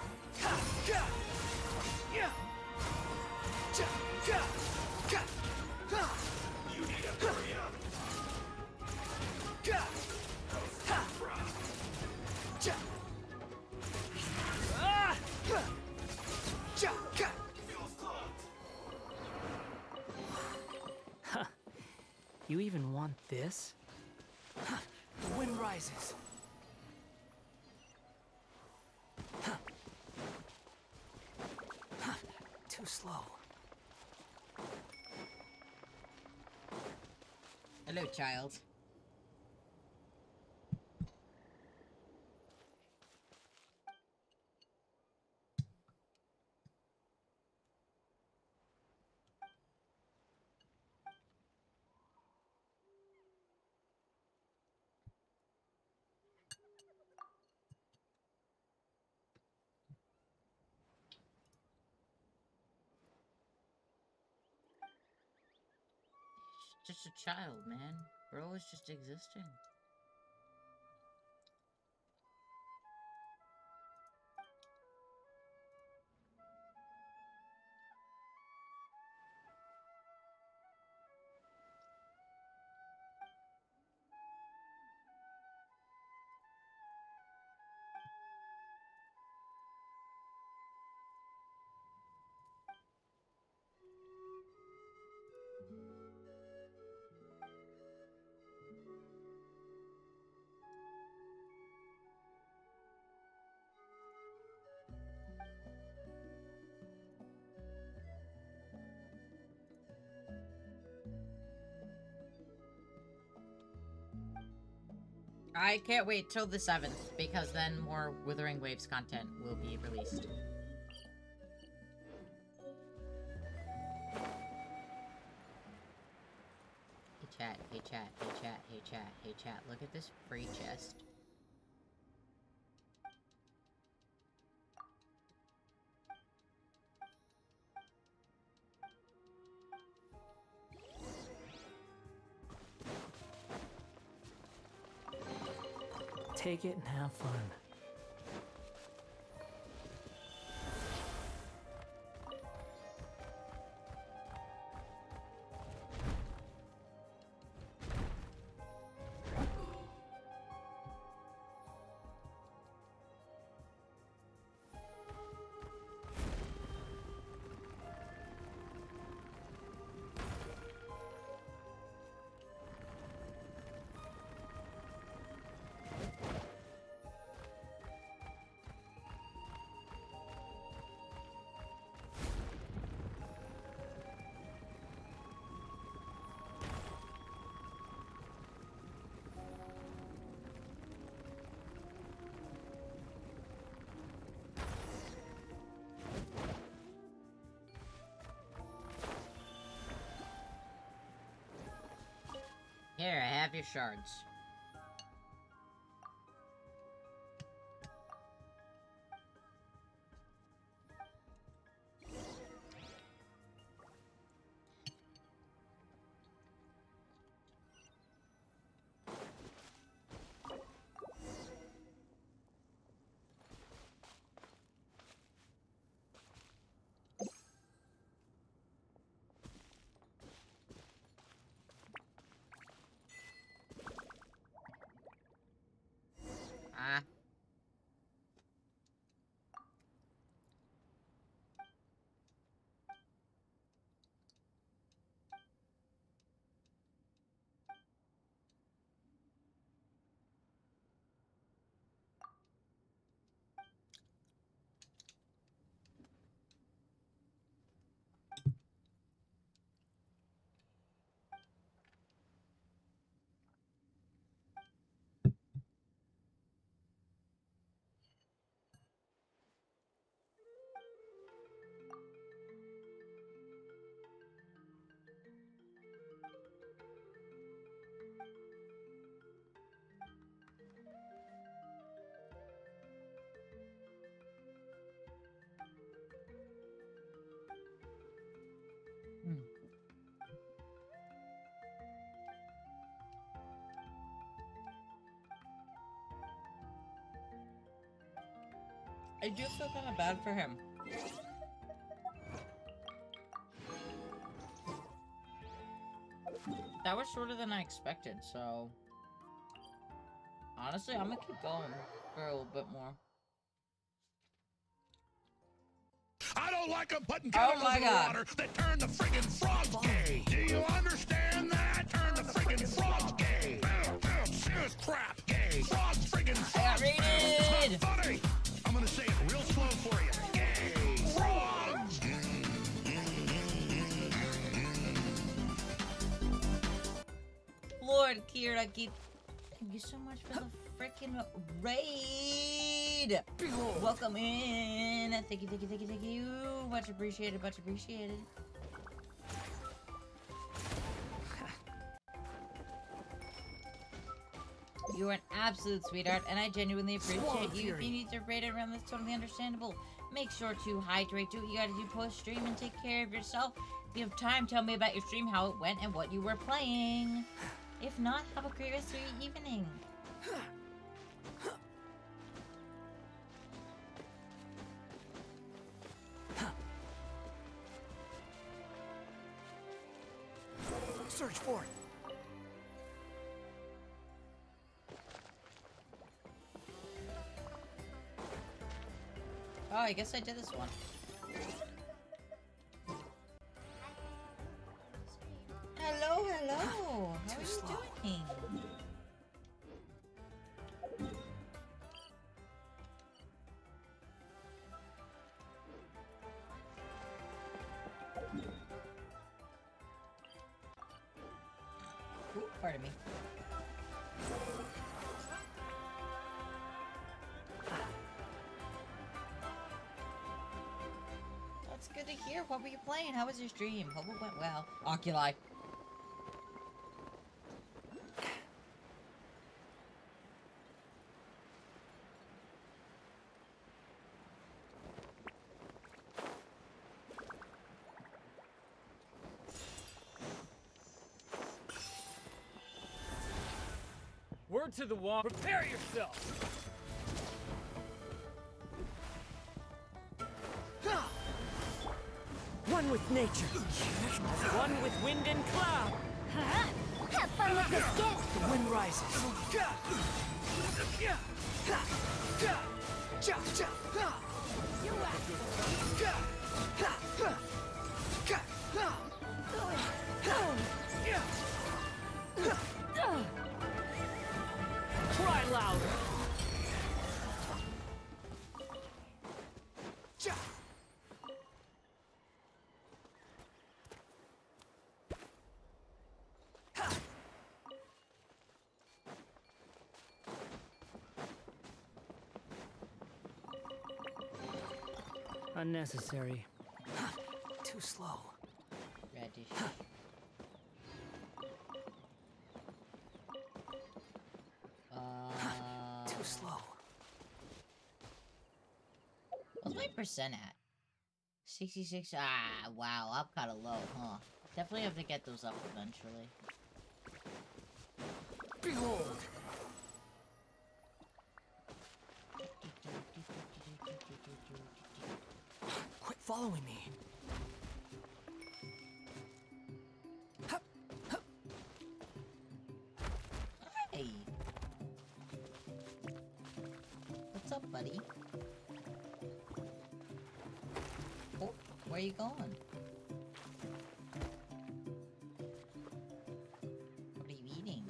You even want this? The wind rises. Too slow. Hello, child. Just a child, man. Bro is just existing. I can't wait till the 7th, because then more Wuthering Waves content will be released. Hey chat, hey chat, hey chat, hey chat, hey chat, look at this free chest. Take it and have fun. Here, I have your shards. Ah. I do feel kind of bad for him. That was shorter than I expected, so... Honestly, I'm gonna keep going for a little bit more. I don't like them putting Oh chemicals my in the God. water that turn the friggin' frog gay. Do you understand that? Turn the friggin' frog gay. Serious crap gay. Frog friggin' frog. I got raided! It's not funny. I'm gonna say it real slow for you. Gay. Frogs. Lord Kiraki, thank you so much for the freaking raid! Welcome in! Thank you, thank you, thank you, thank you! Much appreciated, much appreciated. You are an absolute sweetheart, and I genuinely appreciate you. If you need to raid around, that's totally understandable. Make sure to hydrate, do what you gotta do post-stream, and take care of yourself. If you have time, tell me about your stream, how it went, and what you were playing. If not, have a great rest of your evening. Search for it. Oh, I guess I did this one. Hello, hello. How are you doing? Ooh, pardon me. good to hear. What were you playing? How was your stream? Hope it went well. Oculi. Word to the wall. Prepare yourself. One with nature. As one with wind and cloud. Have fun with this gift. The wind rises. Cry louder. Unnecessary. Too slow. Radish. Too slow. What's my percent at? 66. Ah, wow. I'm kind of low, huh? Definitely have to get those up eventually. Behold. Quit following me. Hey. What's up, buddy? Oh, where you going? What are you eating?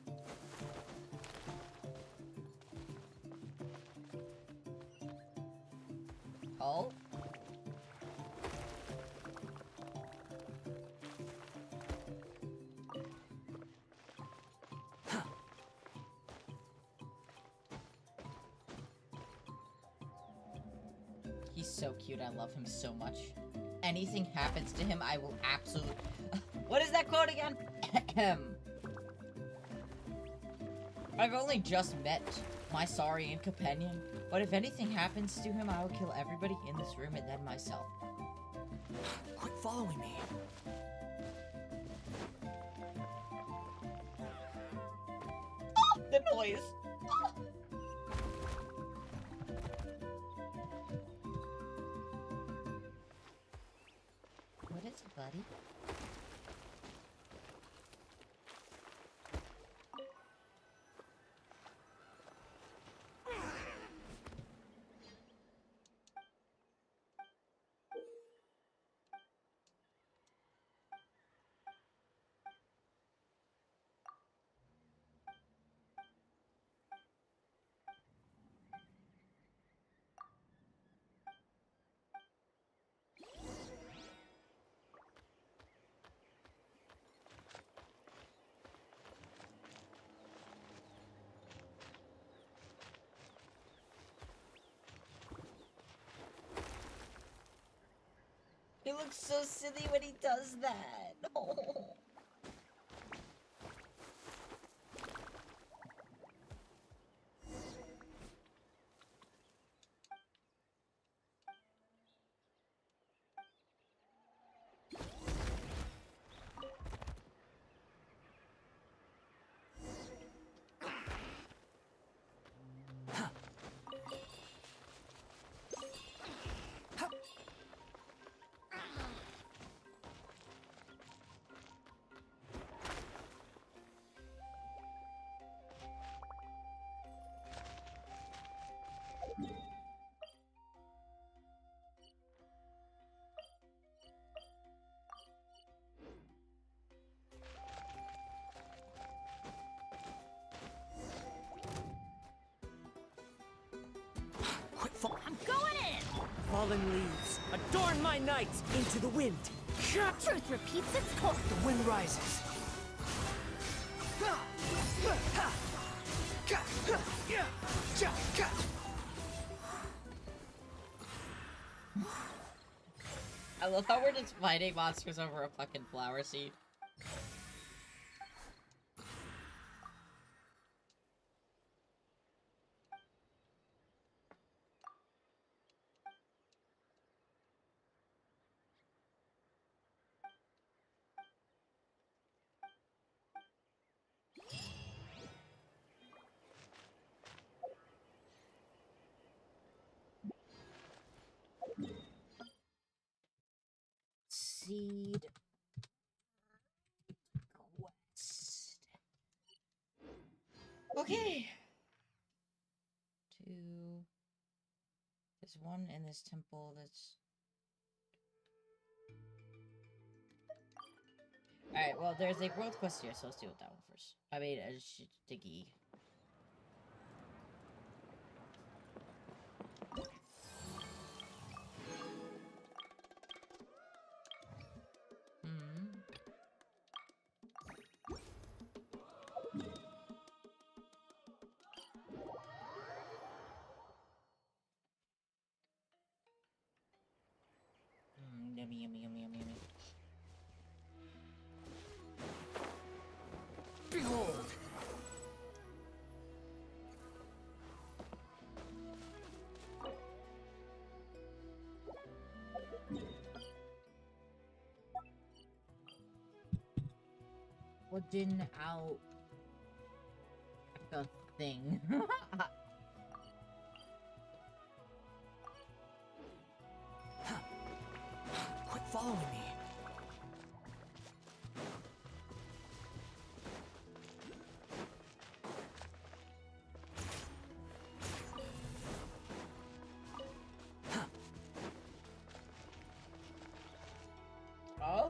Oh? He's so cute. I love him so much. Anything happens to him, I will absolutely... What is that quote again? I've only just met my Saurian companion, but if anything happens to him, I will kill everybody in this room and then myself. Quit following me. Oh, the noise! What is it, buddy? He looks so silly when he does that. Oh. I'm going in! Fallen leaves. Adorn my nights into the wind. Truth repeats its course. The wind rises. I love how we're just fighting monsters over a fucking flower seed. Seed quest. Okay. 2. There's one in this temple that's... Alright, well, there's a growth quest here, so let's deal with that one first. I made a sticky. Yummy, yummy, yummy, yummy, yummy. Behold! Wooden out the thing. Quit following me. Oh?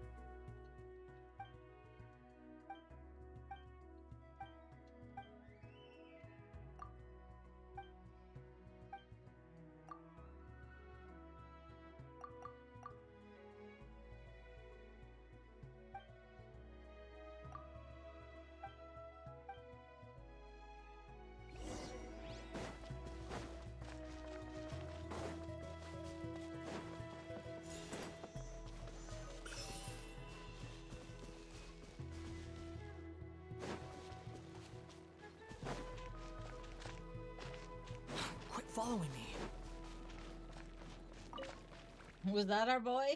Quit following me. Was that our boy?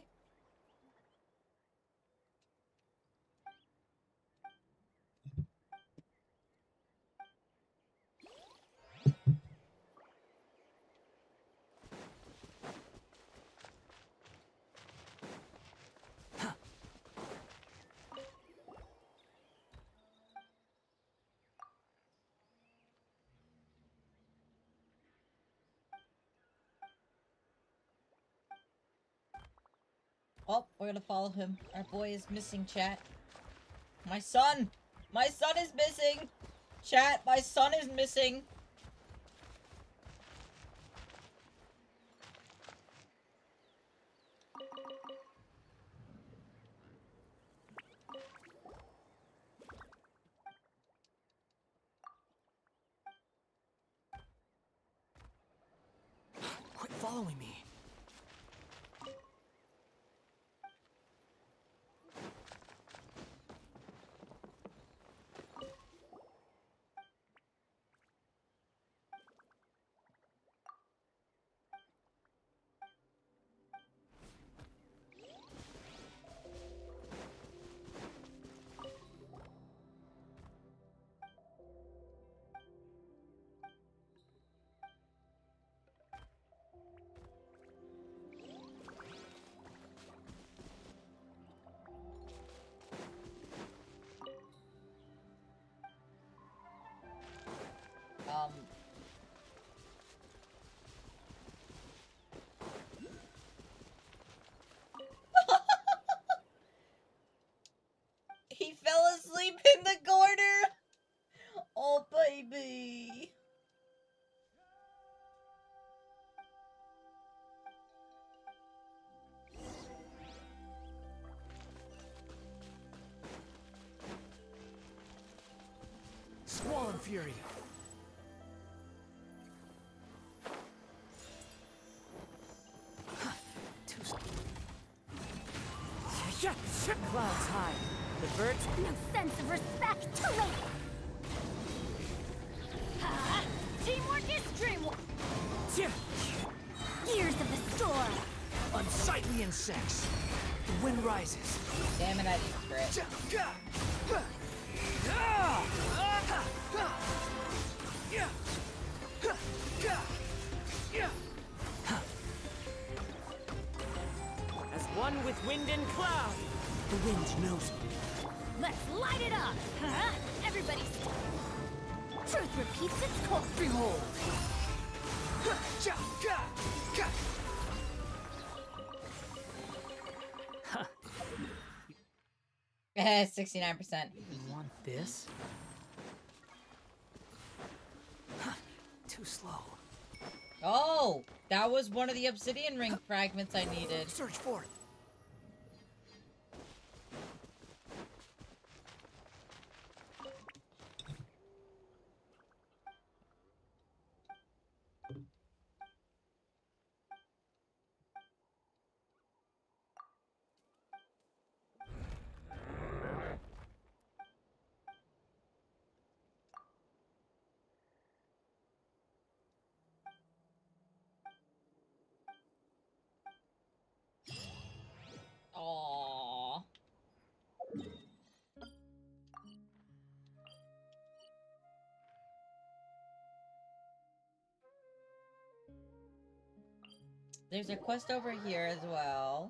Oh, we're gonna follow him. Our boy is missing, chat. My son! My son is missing! Chat, my son is missing! Quit following me. He fell asleep in the corner! Oh, baby! Squall Fury. Too Clouds high. The birds. No sense of respect. Too late. Ha! Teamwork is dreamwork. Gears of the storm. Unsightly insects. The wind rises. Damn it, I didn't spread. As one with wind and cloud. The wind knows me. Let's light it up. Huh? Everybody's Truth repeats its course. Behold. 69%. You want this? Too slow. Oh, that was one of the obsidian ring fragments I needed. Search for it. Aww. There's a quest over here as well.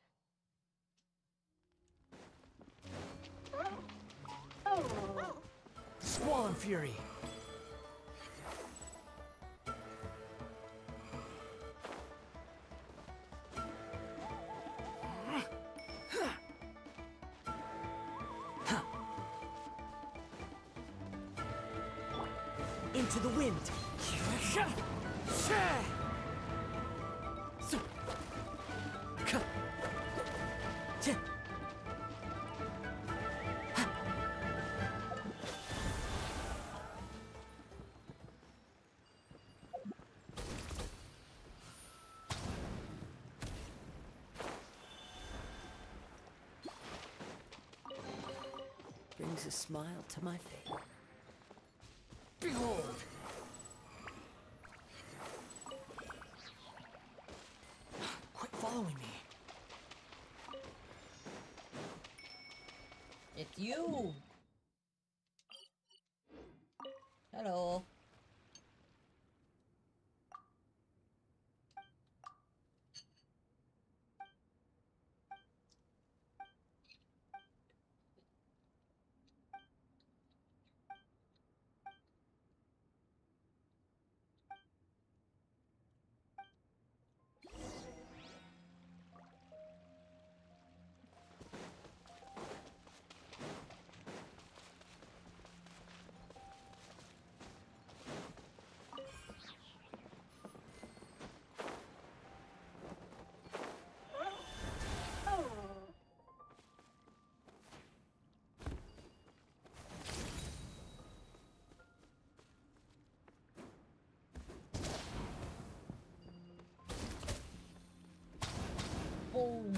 Squall and Fury. Into the wind. Brings a smile to my face. Behold! Quit following me. It's you. Hello. Boom.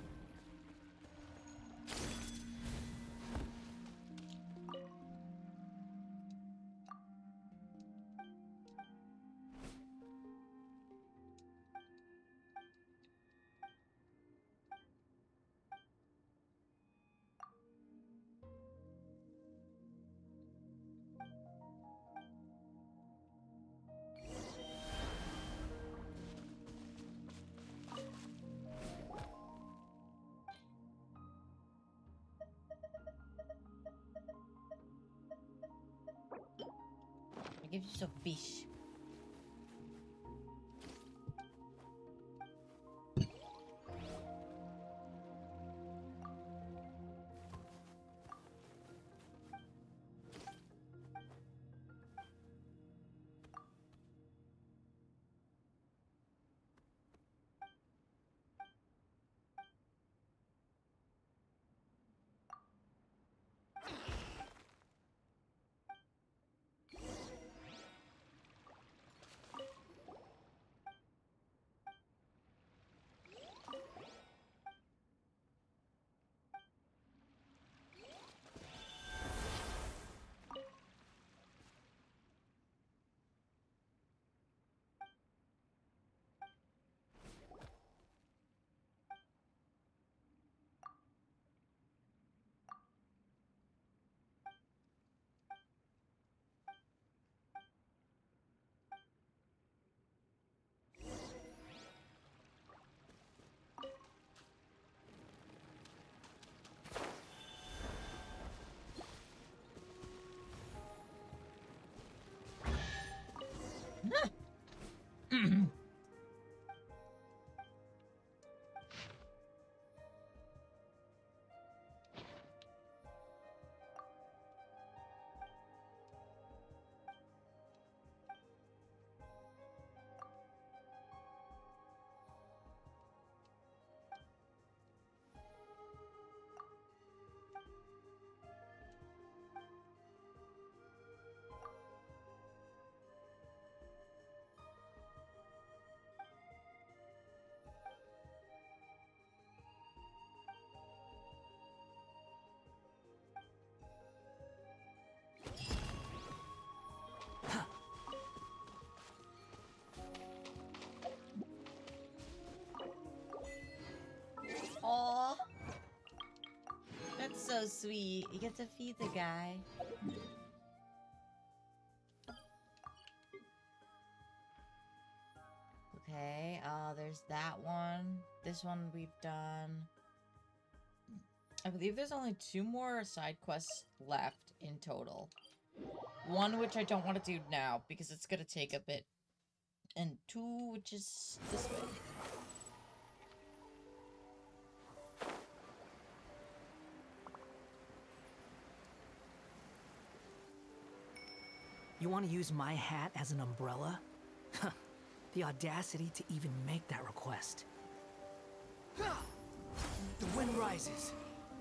I give you some fish. so sweet. You get to feed the guy. Okay, there's that one. This one we've done. I believe there's only 2 more side quests left in total. One which I don't want to do now because it's gonna take a bit. And 2 which is this way. You want to use my hat as an umbrella? The audacity to even make that request. The wind rises.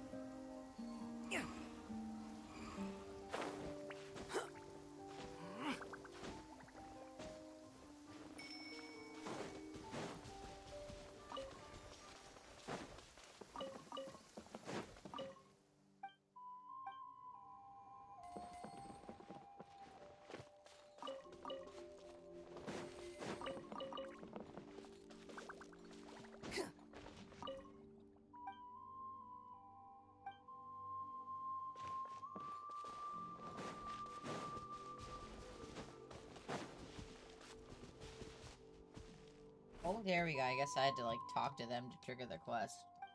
Oh, there we go. I guess I had to, like, talk to them to trigger their quest.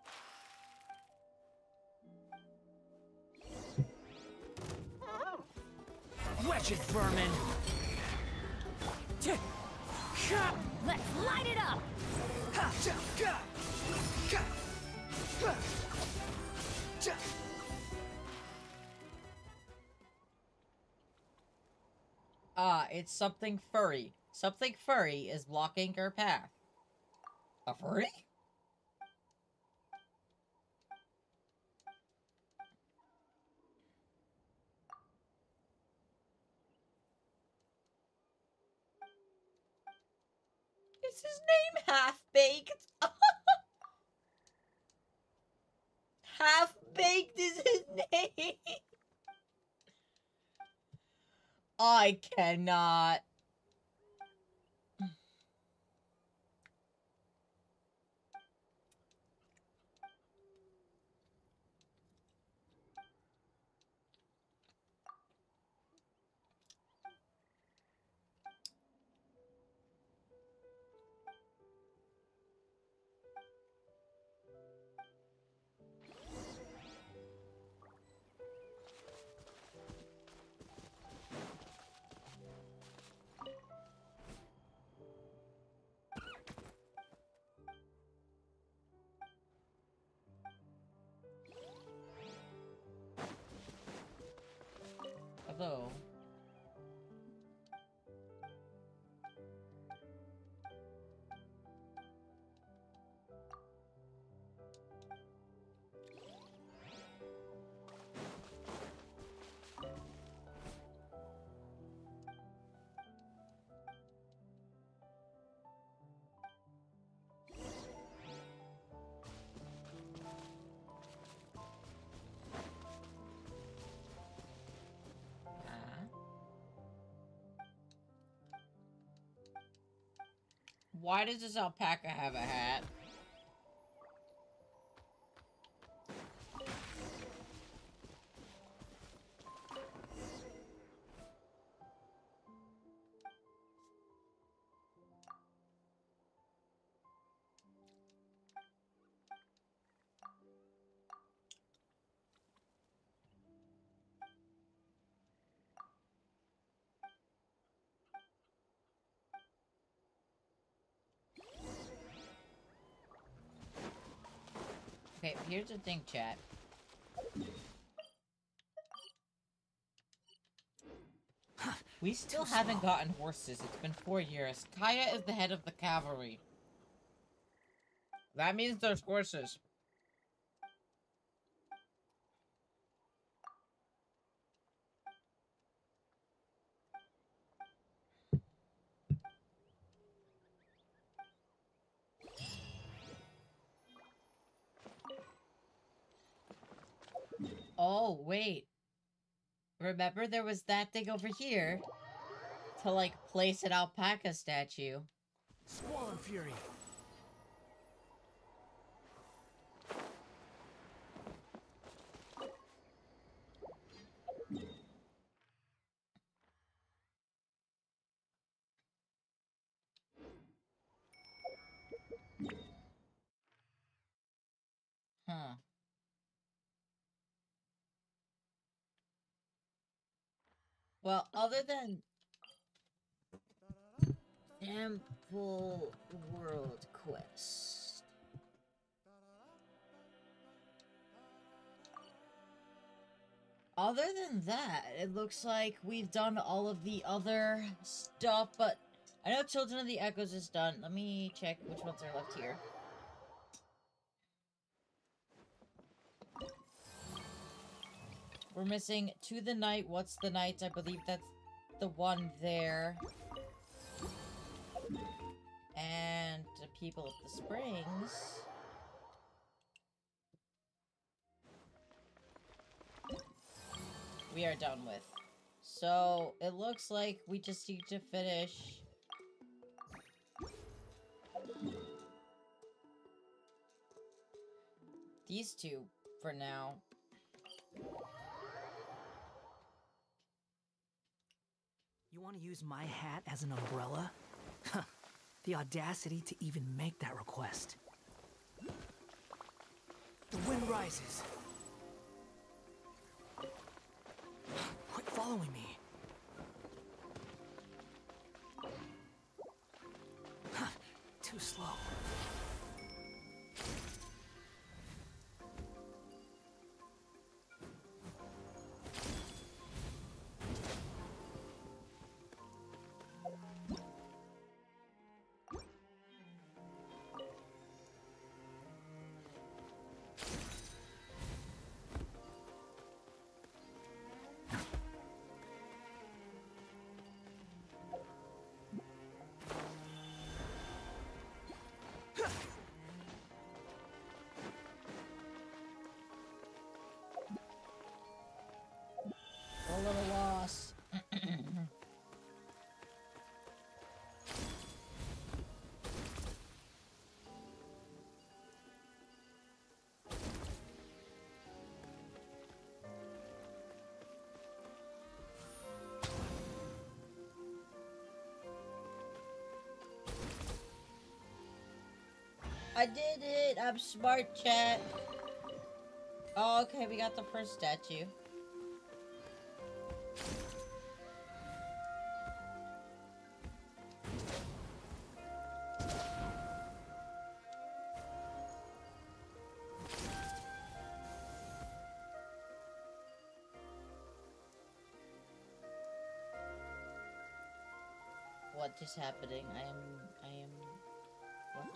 Wretched vermin! Let's light it up! It's something furry. Something furry is blocking your path. A furry? Is his name Half-Baked? Half-Baked is his name! I cannot. Hello. Why does this alpaca have a hat? Okay, here's the thing, chat. We still haven't gotten horses. It's been 4 years. Kaya is the head of the cavalry. That means there's horses. Oh, wait. Remember there was that thing over here to, like, place an alpaca statue. Squall Fury. Well, other than Temple World Quest. Other than that, it looks like we've done all of the other stuff, but I know Children of the Echoes is done. Let me check which ones are left here. We're missing To the Night, What's the Night? I believe that's the one there. And the People of the Springs. We are done with. So, it looks like we just need to finish these two for now. You want to use my hat as an umbrella? The audacity to even make that request. The wind rises. Quit following me. Too slow. A little lost. I did it! I'm smart, chat. Oh, okay, we got the first statue. What is happening? I am... What?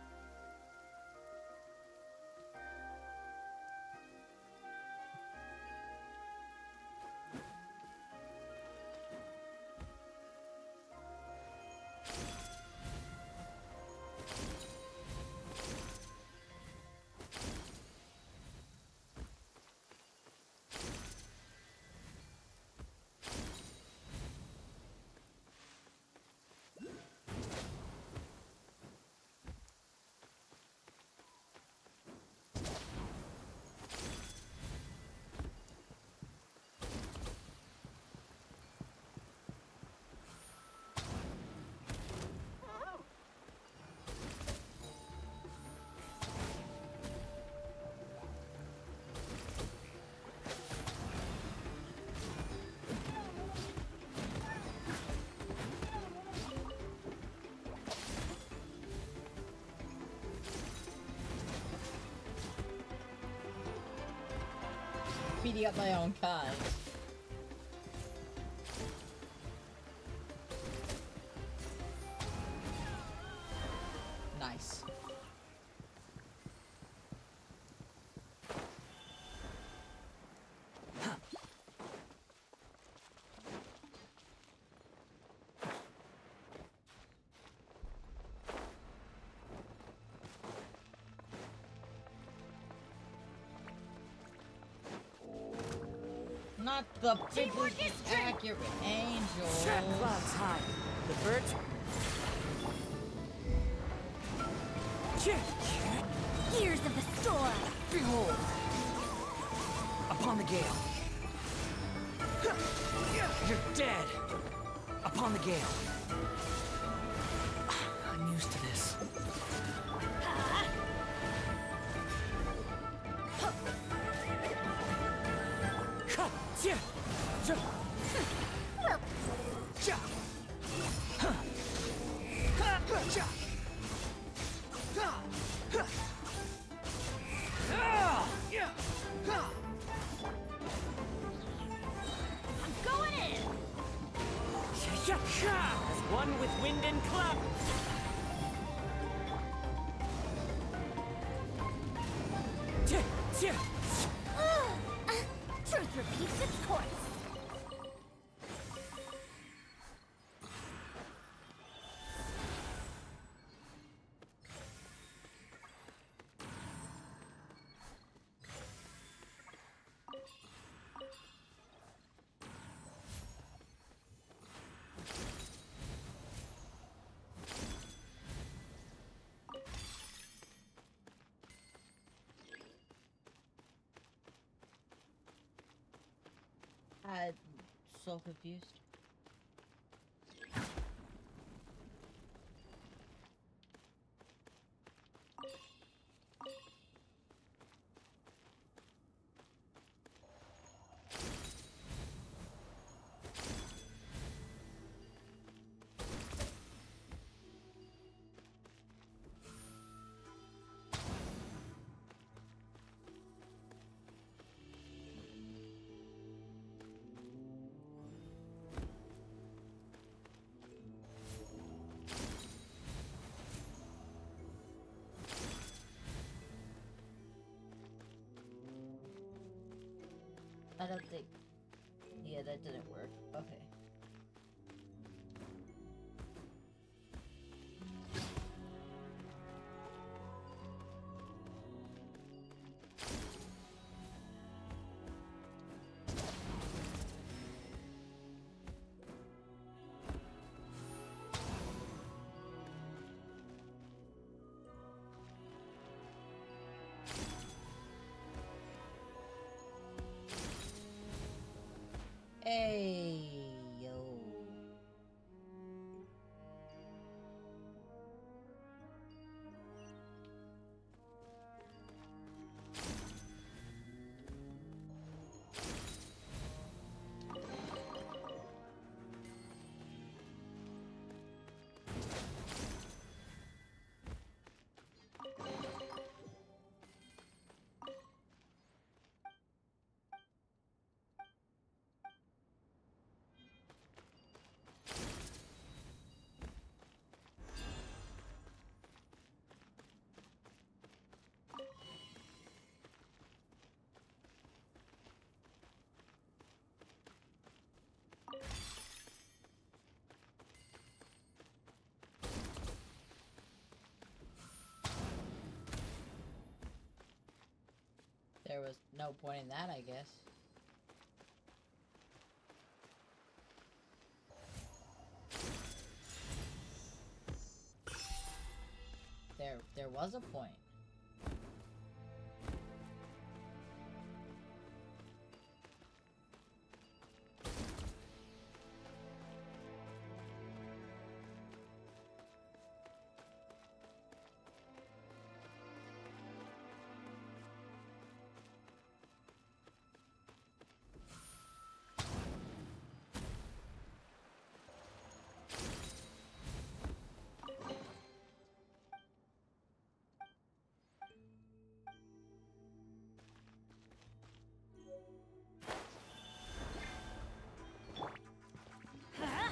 Beating up my own kind. Nice. Not the Teamwork biggest is strength. accurate angels. Clouds high. The birds. Gears of the storm. Behold! Upon the gale. You're dead! Upon the gale. I'm used to this. I'm going in! As one with wind and cloud. Truth repeats its course. I'm so confused. I don't think... Yeah, that didn't work. Okay. Hey, yo. There was no point in that, I guess. There was a point. Huh?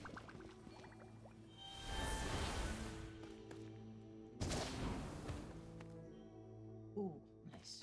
Ooh, nice.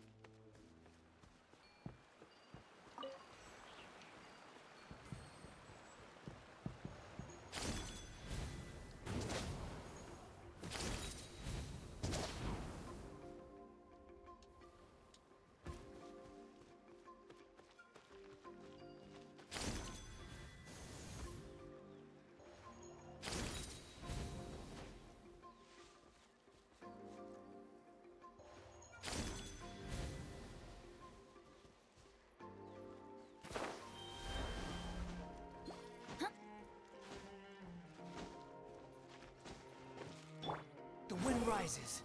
The wind rises.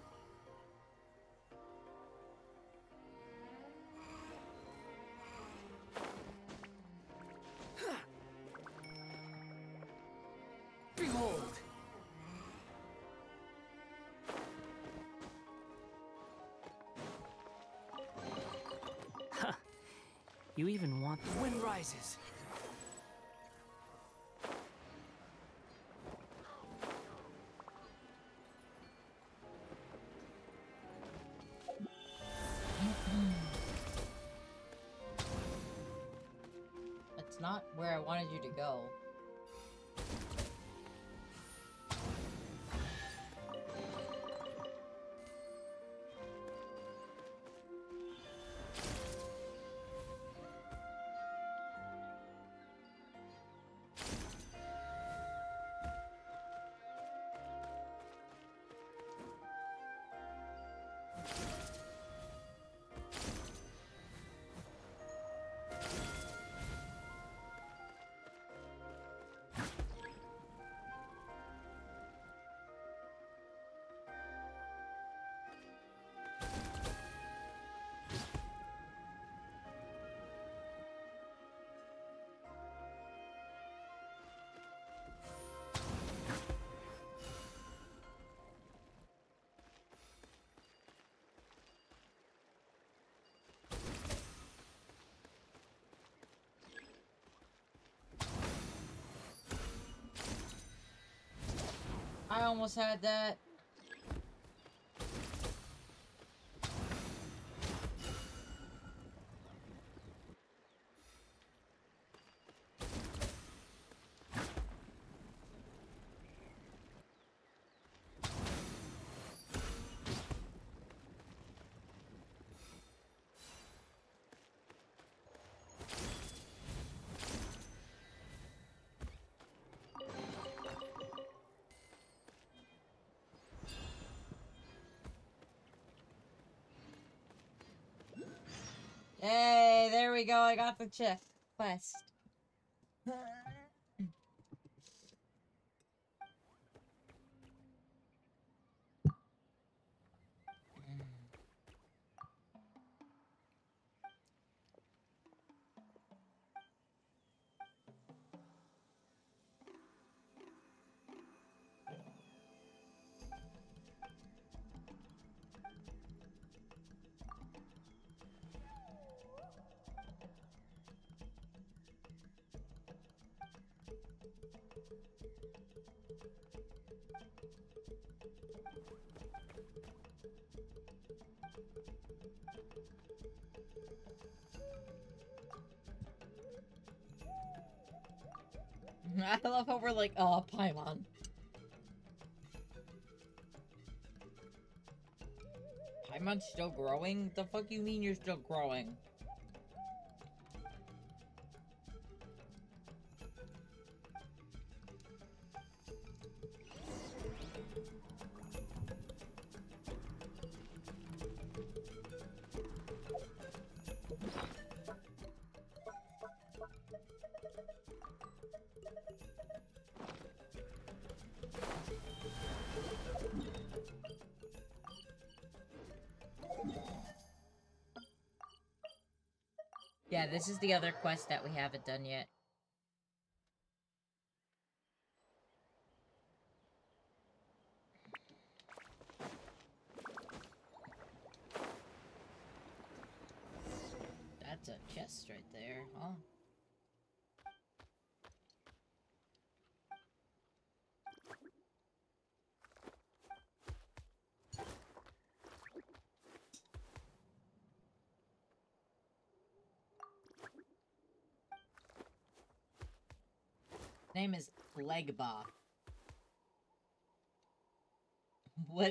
Behold! Huh. You even want the wind rises. That's not where I wanted you to go. I almost had that. Hey, there we go. I got the chest quest. I love how we're like, oh, Paimon. Paimon's still growing? The fuck you mean you're still growing? Yeah, this is the other quest that we haven't done yet. That's a chest right there, huh? Name is Legba. What?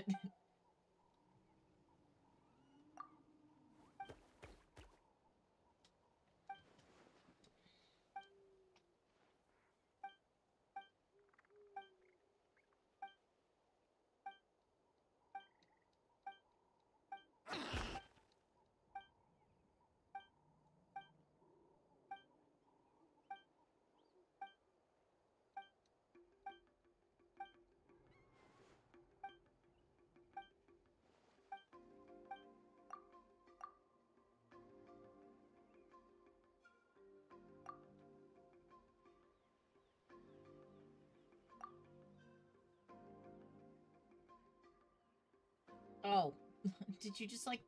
Did you just like...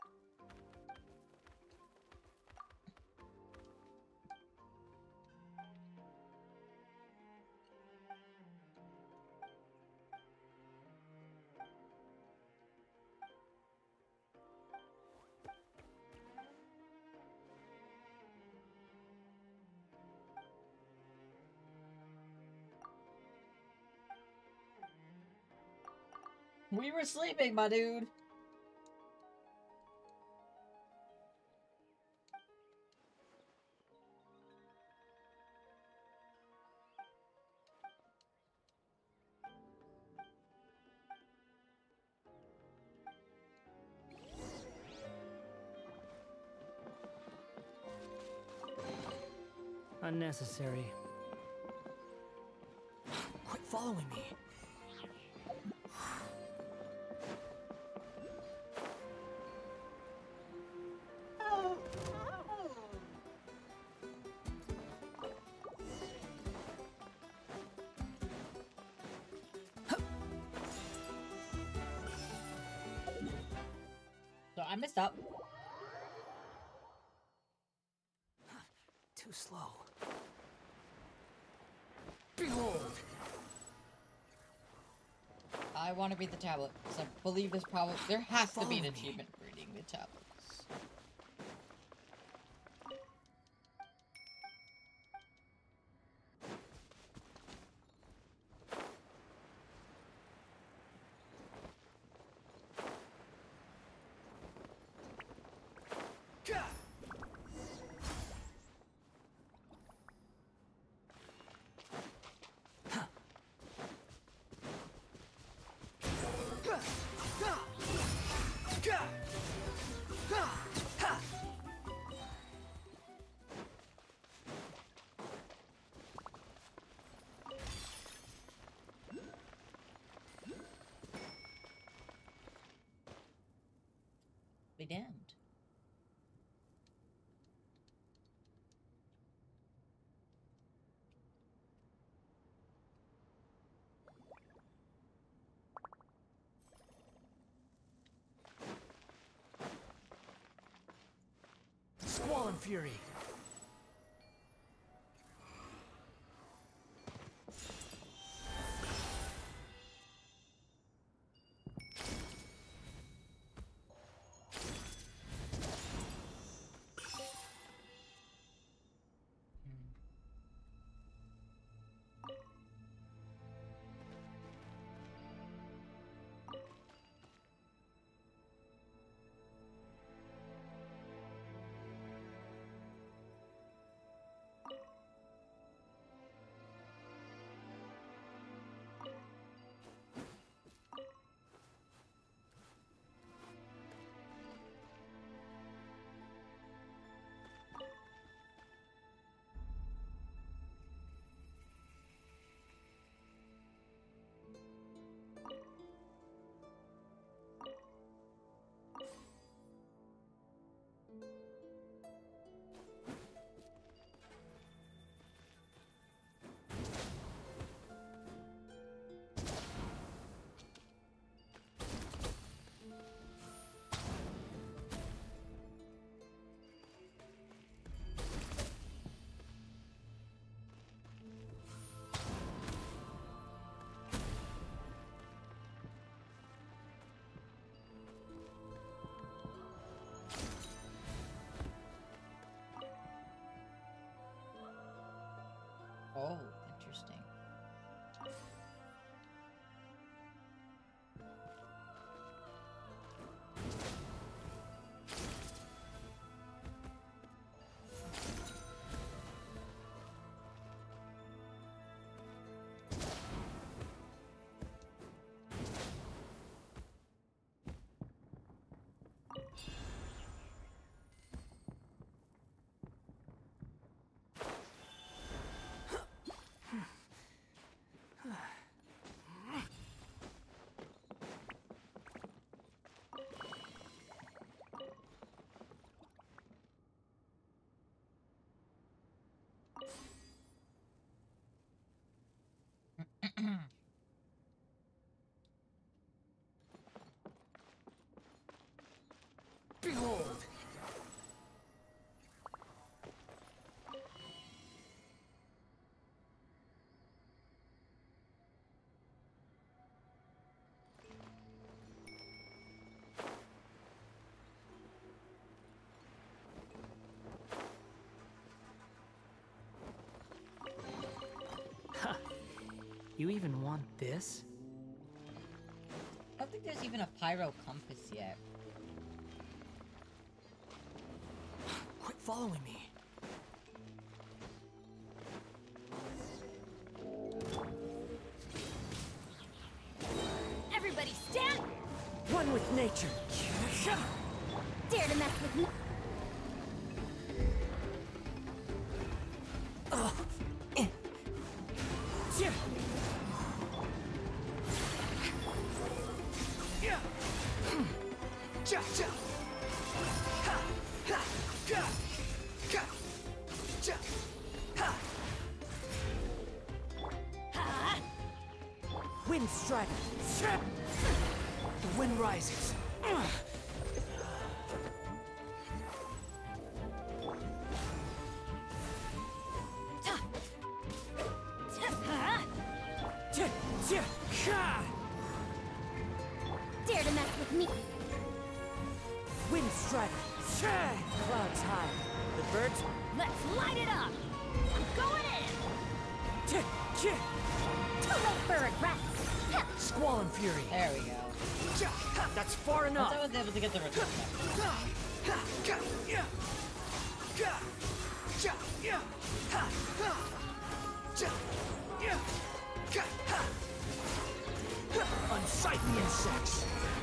We were sleeping, my dude. Unnecessary. Quit following me. So I messed up. Too slow. Behold! I want to beat the tablet, because I believe there's probably... There has to be an Follow me. achievement for reading the tablets. Be damned. Squall and Fury. Oh, interesting. You even want this? I don't think there's even a pyro compass yet. Quit following me. Everybody stand! One with nature. Dare to mess with me? Wind Strider. The wind rises. Dare to mess with me? Wind Strider. Clouds high. The birds. Let's light it up! I'm going in! Too late for regrets! Squall and Fury. There we go. That's far Once enough. I was able to get the return. Unsightly insects.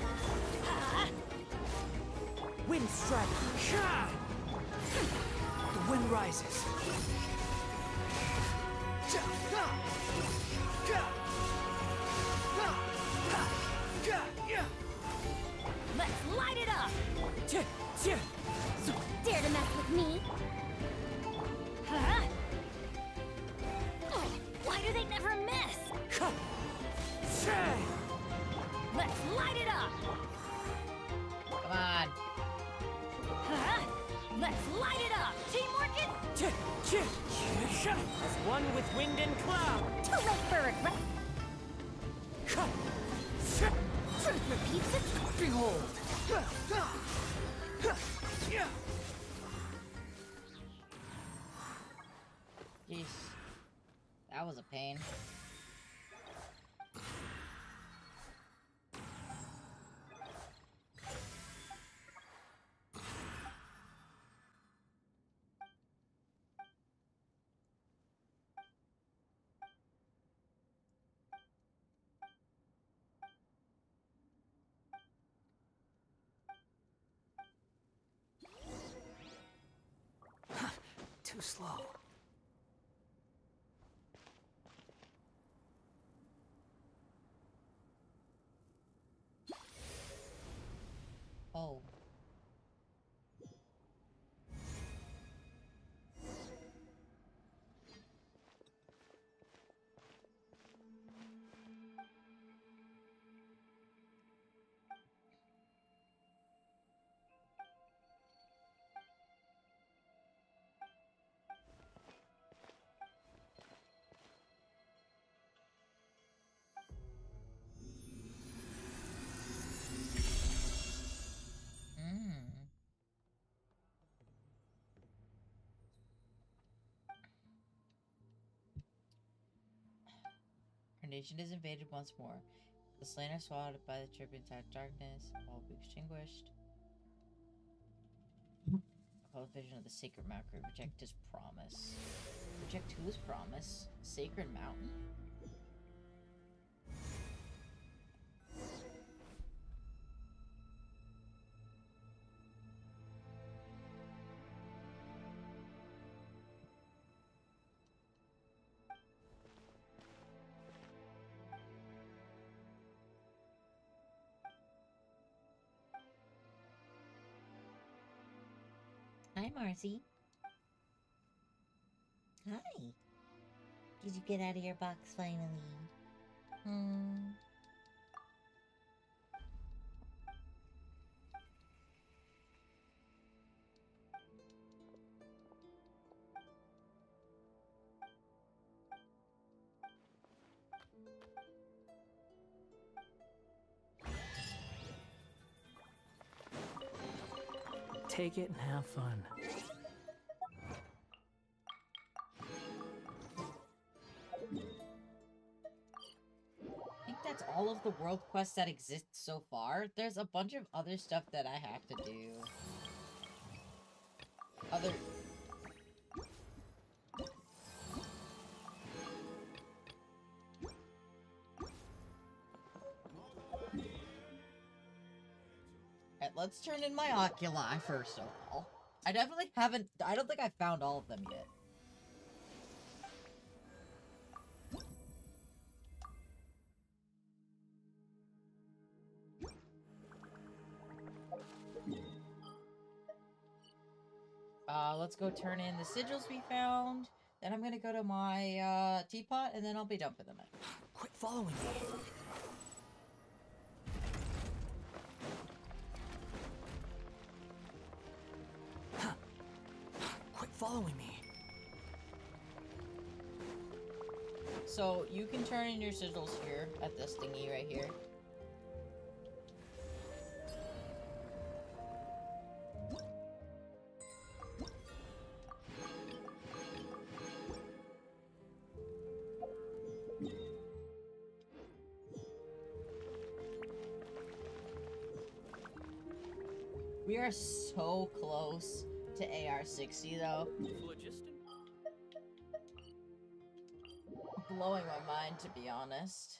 Wind Strider. The wind rises. Let's light it up! Dare to mess with me? Huh? Oh, why do they never miss? Let's light it up! Come on. Huh? Let's light it up! Team working? As one with wind and cloud. Too late for regret. Truth repeats itself. Behold. Jeez. That was a pain. Too slow. Oh. Our nation is invaded once more. The slain are swallowed by the turbulent tide of darkness. All will be extinguished. Apollo vision of the sacred mountain. Reject his promise. Reject whose promise? Sacred mountain? Hi, Marcy. Hi. Did you get out of your box finally? Take it and have fun. it's all of the world quests that exist so far, there's a bunch of other stuff that I have to do. Other... Alright, let's turn in my oculi first of all. I definitely haven't... I don't think I found all of them yet. Let's go turn in the sigils we found. Then I'm gonna go to my, teapot, and then I'll be done for the night. Quit following me. Quit following me. So, you can turn in your sigils here, at this thingy right here. We are so close to AR-60, though. Blowing my mind, to be honest.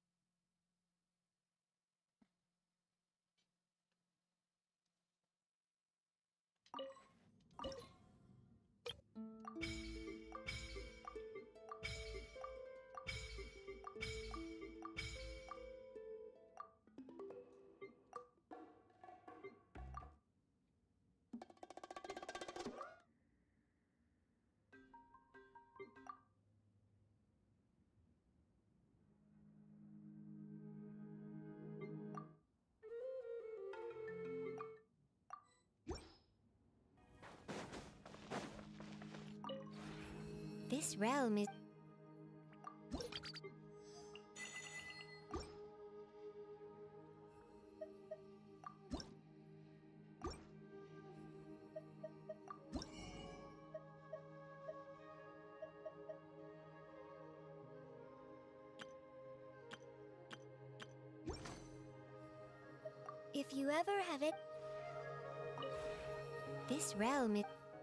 This realm is... If you ever have it... This realm is...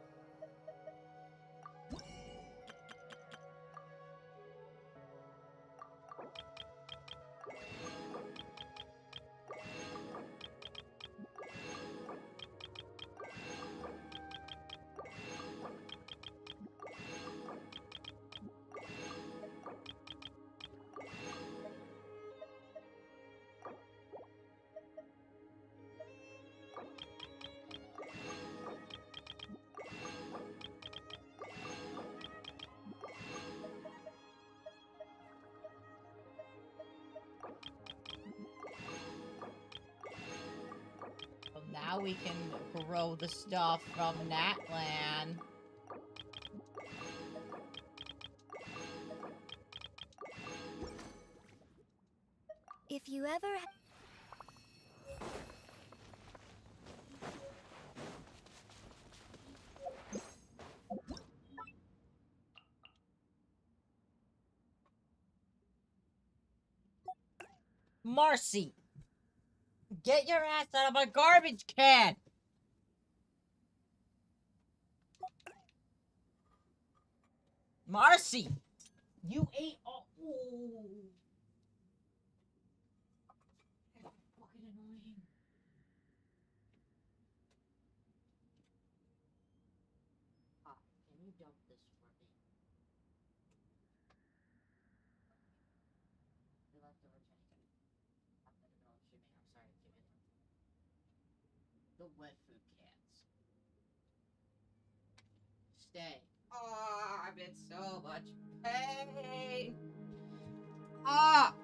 Now we can grow the stuff from Natlan. If you ever... Marcy! Get your ass out of my garbage can! Marcy! You ate all... Ooh. That's fucking annoying. Can you dump this for me? The leftover Jenny. I'm gonna go streaming. I'm sorry, Kevin. The wet food cans. Stay. Oh, I'm in so much pain. Ah!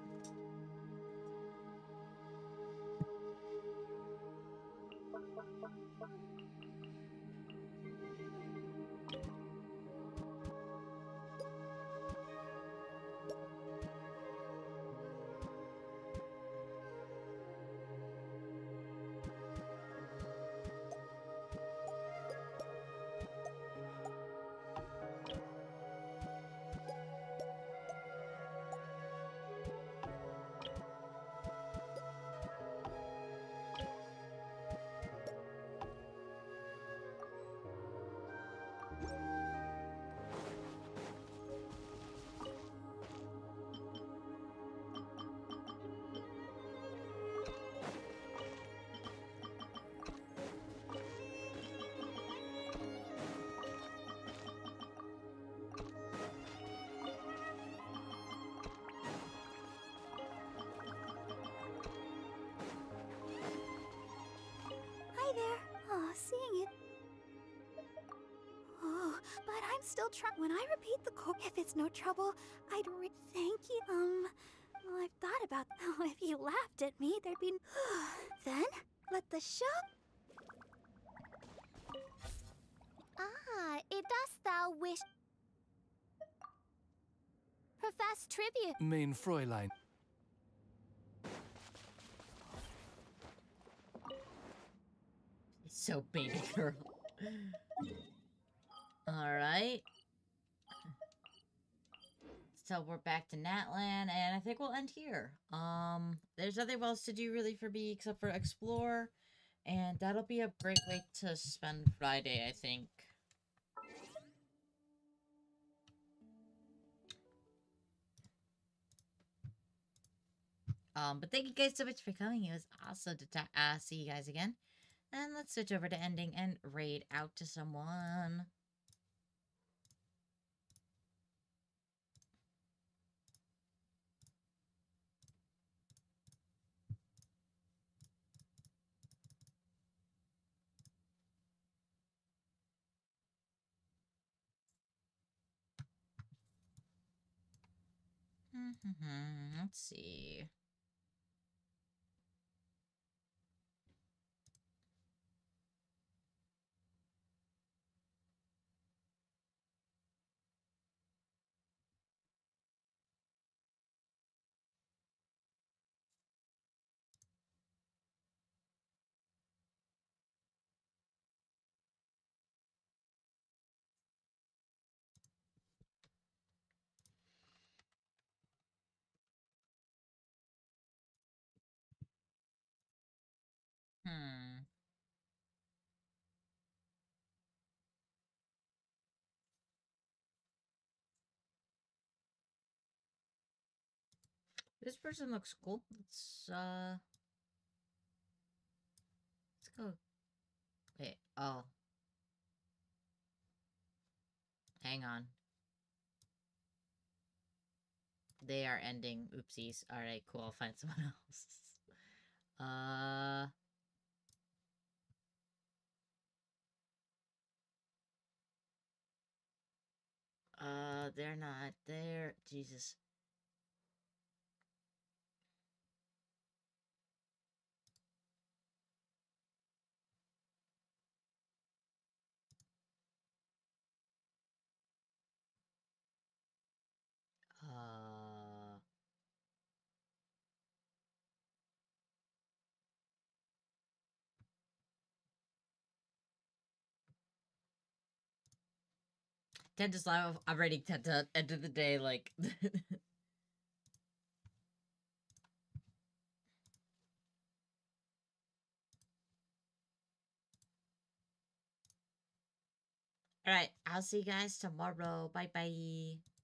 still try. When I repeat the code, if it's no trouble, I'd thank you. Well, I've thought about. Oh, if you laughed at me, there'd be. Then let the show. Ah, it dost thou wish. Profess tribute. Mein Fräulein. So baby girl. Alright. So we're back to Natlan, and I think we'll end here. There's nothing else to do really for me except for explore, and that'll be a great way to spend Friday, I think. But thank you guys so much for coming. It was awesome to see you guys again. And let's switch over to ending and raid out to someone. Let's see. This person looks cool. Let's go. Wait, oh. Hang on. They are ending. Oopsies. Alright, cool. I'll find someone else. They're not there. Jesus. Tend to slime. I'm ready to end of the day, like. Alright, I'll see you guys tomorrow. Bye bye.